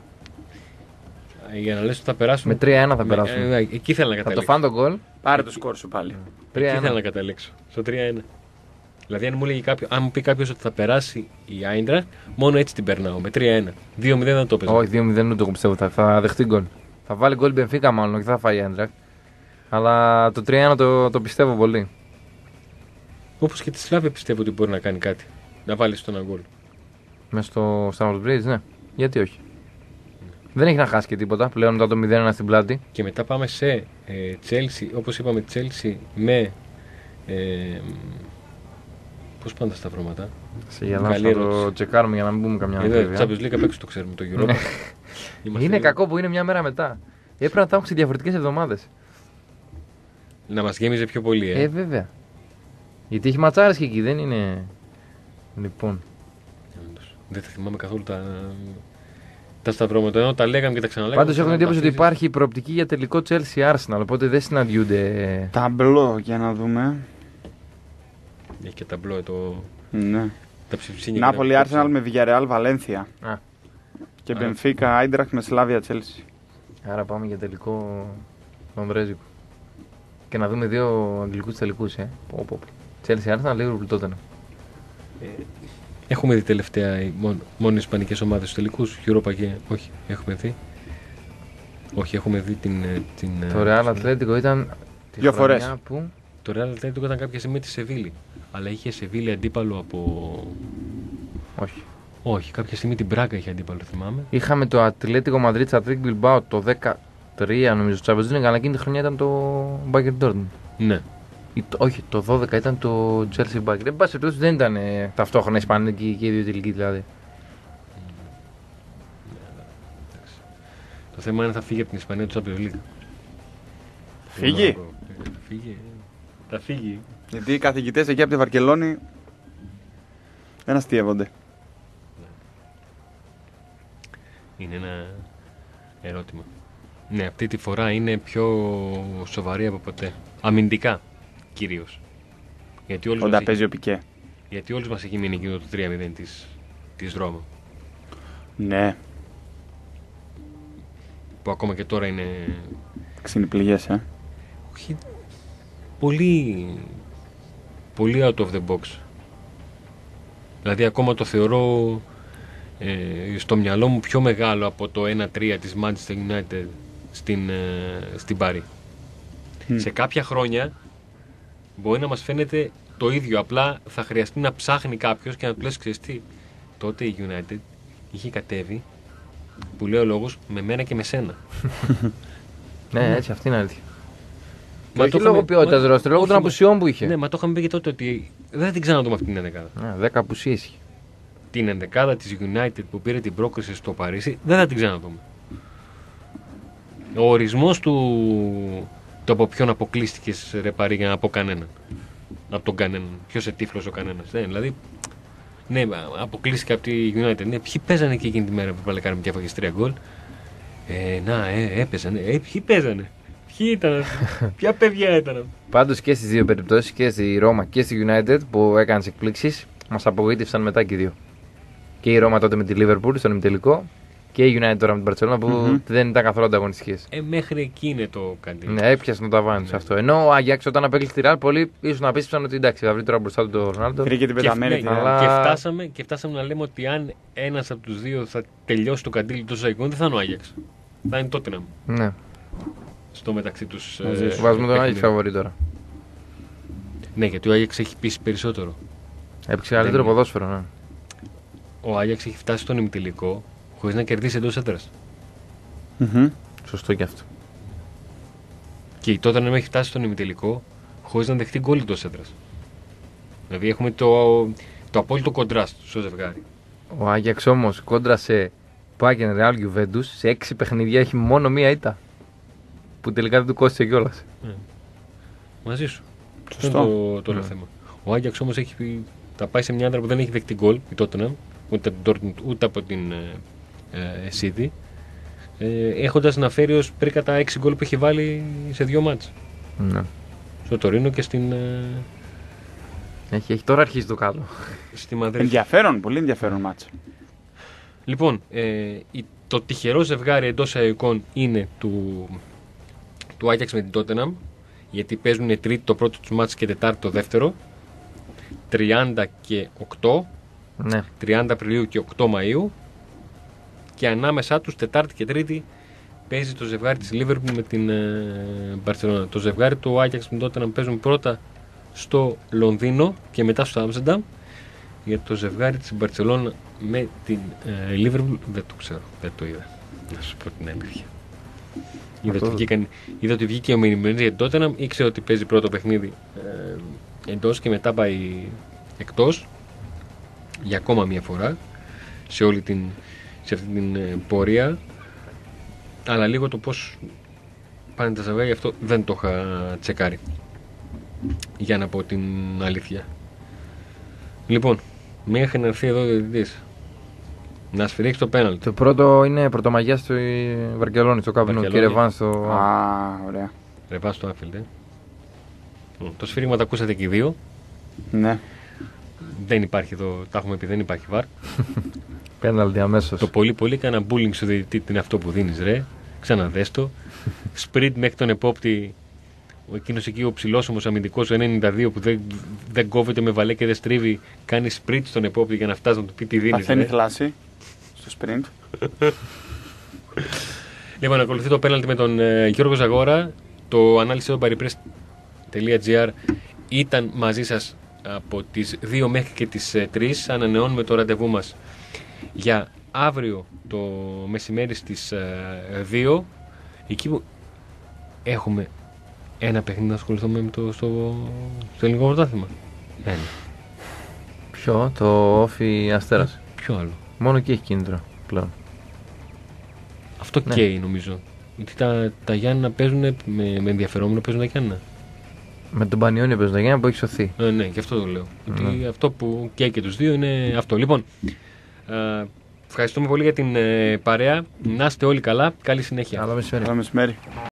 Ε, Για να λες ότι θα περάσουν. Με τρία ένα θα με- περάσουν. ε, ε, εκεί ήθελα να Θα το καταλήξω. φάνε τον γκολ. Πάρε το σκορ σου πάλι. Εκεί ήθελα τρία ένα. να καταλήξω. Στο τρία ένα. Δηλαδή, αν μου, λέγει κάποιο, αν μου πει κάποιο ότι θα περάσει η Άιντραχτ, μόνο έτσι την περνάω. Με τρία ένα. δύο μηδέν δεν το έπαιζα. Όχι, δύο μηδέν ούτε εγώ πιστεύω. Θα, θα δεχτεί γκολ. Θα βάλει γκολ Μπενφίκα μάλλον και θα φάει η Έντρακ. Αλλά το τρία ένα το, το πιστεύω πολύ. Όπως και τη Σλάβια πιστεύω ότι μπορεί να κάνει κάτι. Να βάλει στον ένα γκολ. Μέσα στο Stamford Bridge, ναι. Γιατί όχι. Δεν έχει να χάσει και τίποτα. Πλέον μετά το μηδέν ένα στην πλάτη. Και μετά πάμε σε ε, Chelsea, όπως είπαμε, Chelsea με. Ε, πώς πάνε τα σταυρώματα. Σε γελάσω Καλή να ερώτηση. το τσεκάρουμε για να μην πούμε καμιά Εδώ, αμφιβολία. Champions League απ' έξω το ξέρουμε το Europa. Είμαστε Είναι λίγο- κακό που είναι μια μέρα μετά. Έπρεπε να τα έχουν σε διαφορετικές εβδομάδες. Να μας γέμιζε πιο πολύ, ε. Ε, βέβαια. Γιατί έχει ματσάρες και εκεί, δεν είναι. Λοιπόν. Δεν θα θυμάμαι καθόλου τα, τα σταυρώματα. Ενώ τα λέγαμε και τα ξαναλέγαμε. Πάντως έχω την εντύπωση ότι Βαθίζεις. υπάρχει προοπτική για τελικό Chelsea Arsenal. Οπότε δεν συναντιούνται. Ταμπλό για να δούμε. Έχει και ταμπλό το. Ναι. Τα ψηφισίνια. Νάπολη Arsenal με Villarreal Βαλένθια. Α, Και Άρα- Μπενφίκα Άιντραχτ με Σλάβια Chelsea. άρα πάμε για τελικό Λονδρέζικο. Και να δούμε δύο αγγλικούς τελικούς, ε. Πω, πω, πω. Chelsea Arsenal, Liverpool τότε. Έχουμε δει τελευταία οι μόνο, μόνο οι ισπανικές ομάδες στους τελικούς. Europa και. Όχι, έχουμε δει. Όχι, έχουμε δει την. ε, την ε, Το Real Atletico ήταν. τη Δύο χρονιά φορές. Που... Το Real Atletico ήταν κάποια στιγμή τη Σεβίλη. Αλλά είχε Σεβίλη αντίπαλο από. Όχι. Όχι, κάποια στιγμή την Μπράγκα είχε αντίπαλο, θυμάμαι. Είχαμε το Atletico Madrid Athletic Bilbao το δεκατρία νομίζω στο Champions League, αλλά εκείνη τη χρονιά ήταν το Bayern Dortmund. Ναι. Ή το- όχι, το δώδεκα ήταν το Chelsea Bayern. Εν πάση περιπτώσει δεν ήταν ε, ταυτόχρονα Ισπανική και οι δύο τελικοί δηλαδή. Το θέμα είναι θα φύγει από την Ισπανία του Champions League. Φύγει. Ε, Φύγει. Θα φύγει. Γιατί οι καθηγητές εκεί από τη Βαρκελόνη δεν αστείευονται. Είναι ένα ερώτημα. Ναι, αυτή τη φορά είναι πιο σοβαρή από ποτέ. Αμυντικά κυρίως. Γιατί όλους, Όντα μας, παίζει έχει, ο Πικέ. γιατί όλους μας έχει μείνει εκείνο το τρία μηδέν της, της Ρώμα. Ναι, Που ακόμα και τώρα είναι ξυνυπληγές, ε. όχι, πολύ, πολύ out of the box. Δηλαδή ακόμα το θεωρώ ε, στο μυαλό μου πιο μεγάλο από το ένα τρία της Manchester United στην, ε, στην Πάρη. Μμ. Σε κάποια χρόνια μπορεί να μας φαίνεται το ίδιο, απλά θα χρειαστεί να ψάχνει κάποιος και να του λες, ξέρεις τι, τότε η United είχε κατέβει, που λέει ο λόγος, με μένα και με σένα. Ναι, έτσι αυτή είναι η αλήθεια. Και Μα όχι το λόγω είχαμε- ποιότητα μα- ρόστερ, λόγω όχι, των μα- απουσιών που είχε. Ναι, μα το είχαμε πει και τότε ότι δεν θα την ξαναδούμε αυτήν την ενδεκάδα. Ναι, δέκα απουσίες είχε. Την ενδεκάδα της United που πήρε την πρόκριση στο Παρίσι δεν θα την ξαναδούμε. Ο ορισμός του το από ποιον αποκλείστηκες ρε Παρί για να πω κανέναν. Από τον κανέναν. Ποιος ετύφλωσε ο κανένας. Ναι, δηλαδή Ναι, αποκλείστηκε από τη United. Ναι, ποιοι παίζανε και εκείνη τη μέρα που παλεκάραμε και έφαγε τρία γκολ. Ε, να, ε, έπαιζανε. Ε, ποιοι παίζανε. Ποιοι ήταν, ποια παιδιά ήταν. Πάντως και στις δύο περιπτώσεις, και στη Ρώμα και στη United που έκανε εκπλήξεις, μας απογοήτευσαν μετά και οι δύο. Και η Ρώμα τότε με τη Liverpool στον ημιτελικό, και η United τώρα με την Barcelona που mm-hmm. δεν ήταν καθόλου ανταγωνιστικές. Ε, μέχρι εκεί είναι το κάτι. Ναι, έπιασαν το ταβάνι του αυτό. Ενώ ο Άγιαξ όταν απέκλεισε τη Real, πολλοί ίσως να πίστεψαν ότι εντάξει, θα βρει τώρα μπροστά του τον Ρονάλντο. Και, την πεταμένη, και, αλλά... και, φτάσαμε, και φτάσαμε να λέμε ότι αν ένας από τους δύο θα τελειώσει το καντήλι των Ζαϊκών, δεν θα είναι ο Άγιαξ. Θα είναι τότε να μου. Ναι. Στο μεταξύ τους. Ε, Βάζουμε τον Άγιαξ φαβορί τώρα. Ναι, γιατί ο Άγιαξ έχει πείσει περισσότερο. Έπαιξε καλύτερο ποδόσφαιρο, ναι. Ο Άγιαξ έχει φτάσει στον ημιτελικό χωρίς να κερδίσει εντός έδρας. Mm-hmm. Σωστό και αυτό. Και η Tottenham έχει φτάσει στον ημιτελικό χωρίς να δεχτεί γκολ εντός έδρας. Δηλαδή έχουμε το, το απόλυτο κοντράστ στο ζευγάρι. Ο Άγιαξ όμως κόντρα σε Bayern Real Juventus σε έξι παιχνίδια έχει μόνο μία ήττα. Που τελικά δεν του κόστησε κιόλας. Mm. Μαζί σου. Αυτό είναι το, το όλο mm. θέμα. Ο Άγιαξ όμως έχει, θα πάει σε μια άντρα που δεν έχει δεχτεί γκολ, η Tottenham, ούτε από την Dortmund ούτε από την ε, City, ε, έχοντας να φέρει ως πρίκα τα έξι γκολ που έχει βάλει σε δύο μάτς. Ναι. Στο Τωρίνο και στην... Ε, έχει, έχει, τώρα αρχίζει το κάτω. Στη Μαδρίτη. Ενδιαφέρον, πολύ ενδιαφέρον μάτς. Λοιπόν, ε, το τυχερό ζευγάρι εντός εικόν είναι του, του Άγιαξ με την Tottenham, γιατί παίζουν τρίτη το πρώτο τους μάτς και τετάρτη το δεύτερο, τριάντα και οκτώ, ναι. τριάντα Απριλίου και οκτώ Μαΐου, και ανάμεσά τους Τετάρτη και Τρίτη παίζει το ζευγάρι της Liverpool με την Barcelona. Το ζευγάρι του Άγιαξ με τότε να παίζουν πρώτα στο Λονδίνο και μετά στο Άμστερνταμ. Για το ζευγάρι της Barcelona με την ε, Liverpool δεν το ξέρω, δεν το είδα. Να σου πω την αλήθεια. Είδα ότι, βγήκαν, είδα ότι βγήκε ο μηνυμένος για την Tottenham, ήξερε ότι παίζει πρώτο παιχνίδι ε, εντός και μετά πάει εκτός για ακόμα μία φορά σε όλη την, σε αυτή την ε, πορεία, αλλά λίγο το πώς πάνε τα ζευγάρια αυτό δεν το είχα τσεκάρει, για να πω την αλήθεια. Λοιπόν, μέχρι να έρθει εδώ ο διαιτητής να σφυρίξει το πέναλτι. Το πρώτο είναι πρωτομαγιά στο Βαρκελόνη, στο Κάπινο, και Ρεβάν στο... Α, ωραία. Ρεβάν στο Άνφιλντ, ε. Το σφύριγμα το ακούσατε και οι δύο. Ναι. Δεν υπάρχει εδώ, τα έχουμε πει, δεν υπάρχει βαρ. Πέναλτι αμέσως. Το πολύ πολύ κάνα bullying στο διαιτητή, τι είναι αυτό που δίνεις ρε. Ξαναδες το. Σπριντ μέχρι τον επόπτη, ο εκείνος εκεί ο ψηλόσωμος αμυντικός, ο ενενήντα δύο που δεν, δεν κόβεται με βαλέ και δεν στρίβει, κάνει σπριντ στον επόπτη για να φτάσει να του πει τι δίνεις. Παθαίνει θλάση στο sprint. Λοιπόν, ακολουθεί το πέναλτι με τον ε, Γιώργο Ζαγόρα. Το ανάλυση των paripress τελεία gr ήταν μαζί σας από τις δύο μέχρι και τις ε, τρεις. Ανανεώνουμε το ραντεβού μας για αύριο το μεσημέρι στις ε, δύο. Εκεί που έχουμε ένα παιχνίδι να ασχοληθούμε με το, στο, στο ελληνικό πρωτάθλημα. Ένα. Ποιο, το Όφι Αστέρας. Ποιο άλλο. Μόνο εκεί έχει κίνητρο πλέον. Αυτό ναι. Καίει νομίζω. Γιατί τα, τα Γιάννενα παίζουν με, με ενδιαφερόμενο, παίζουν τα Γιάννενα. Με τον Πανιόνιο παίζουν τα Γιάννενα που έχει σωθεί. Ε, ναι, και αυτό το λέω. Mm. Γιατί αυτό που καίει και τους δύο είναι αυτό. Λοιπόν, ε, ευχαριστούμε πολύ για την ε, παρέα. Να είστε όλοι καλά. Καλή συνέχεια. Καλό μεσημέρι. Καλό μεσημέρι.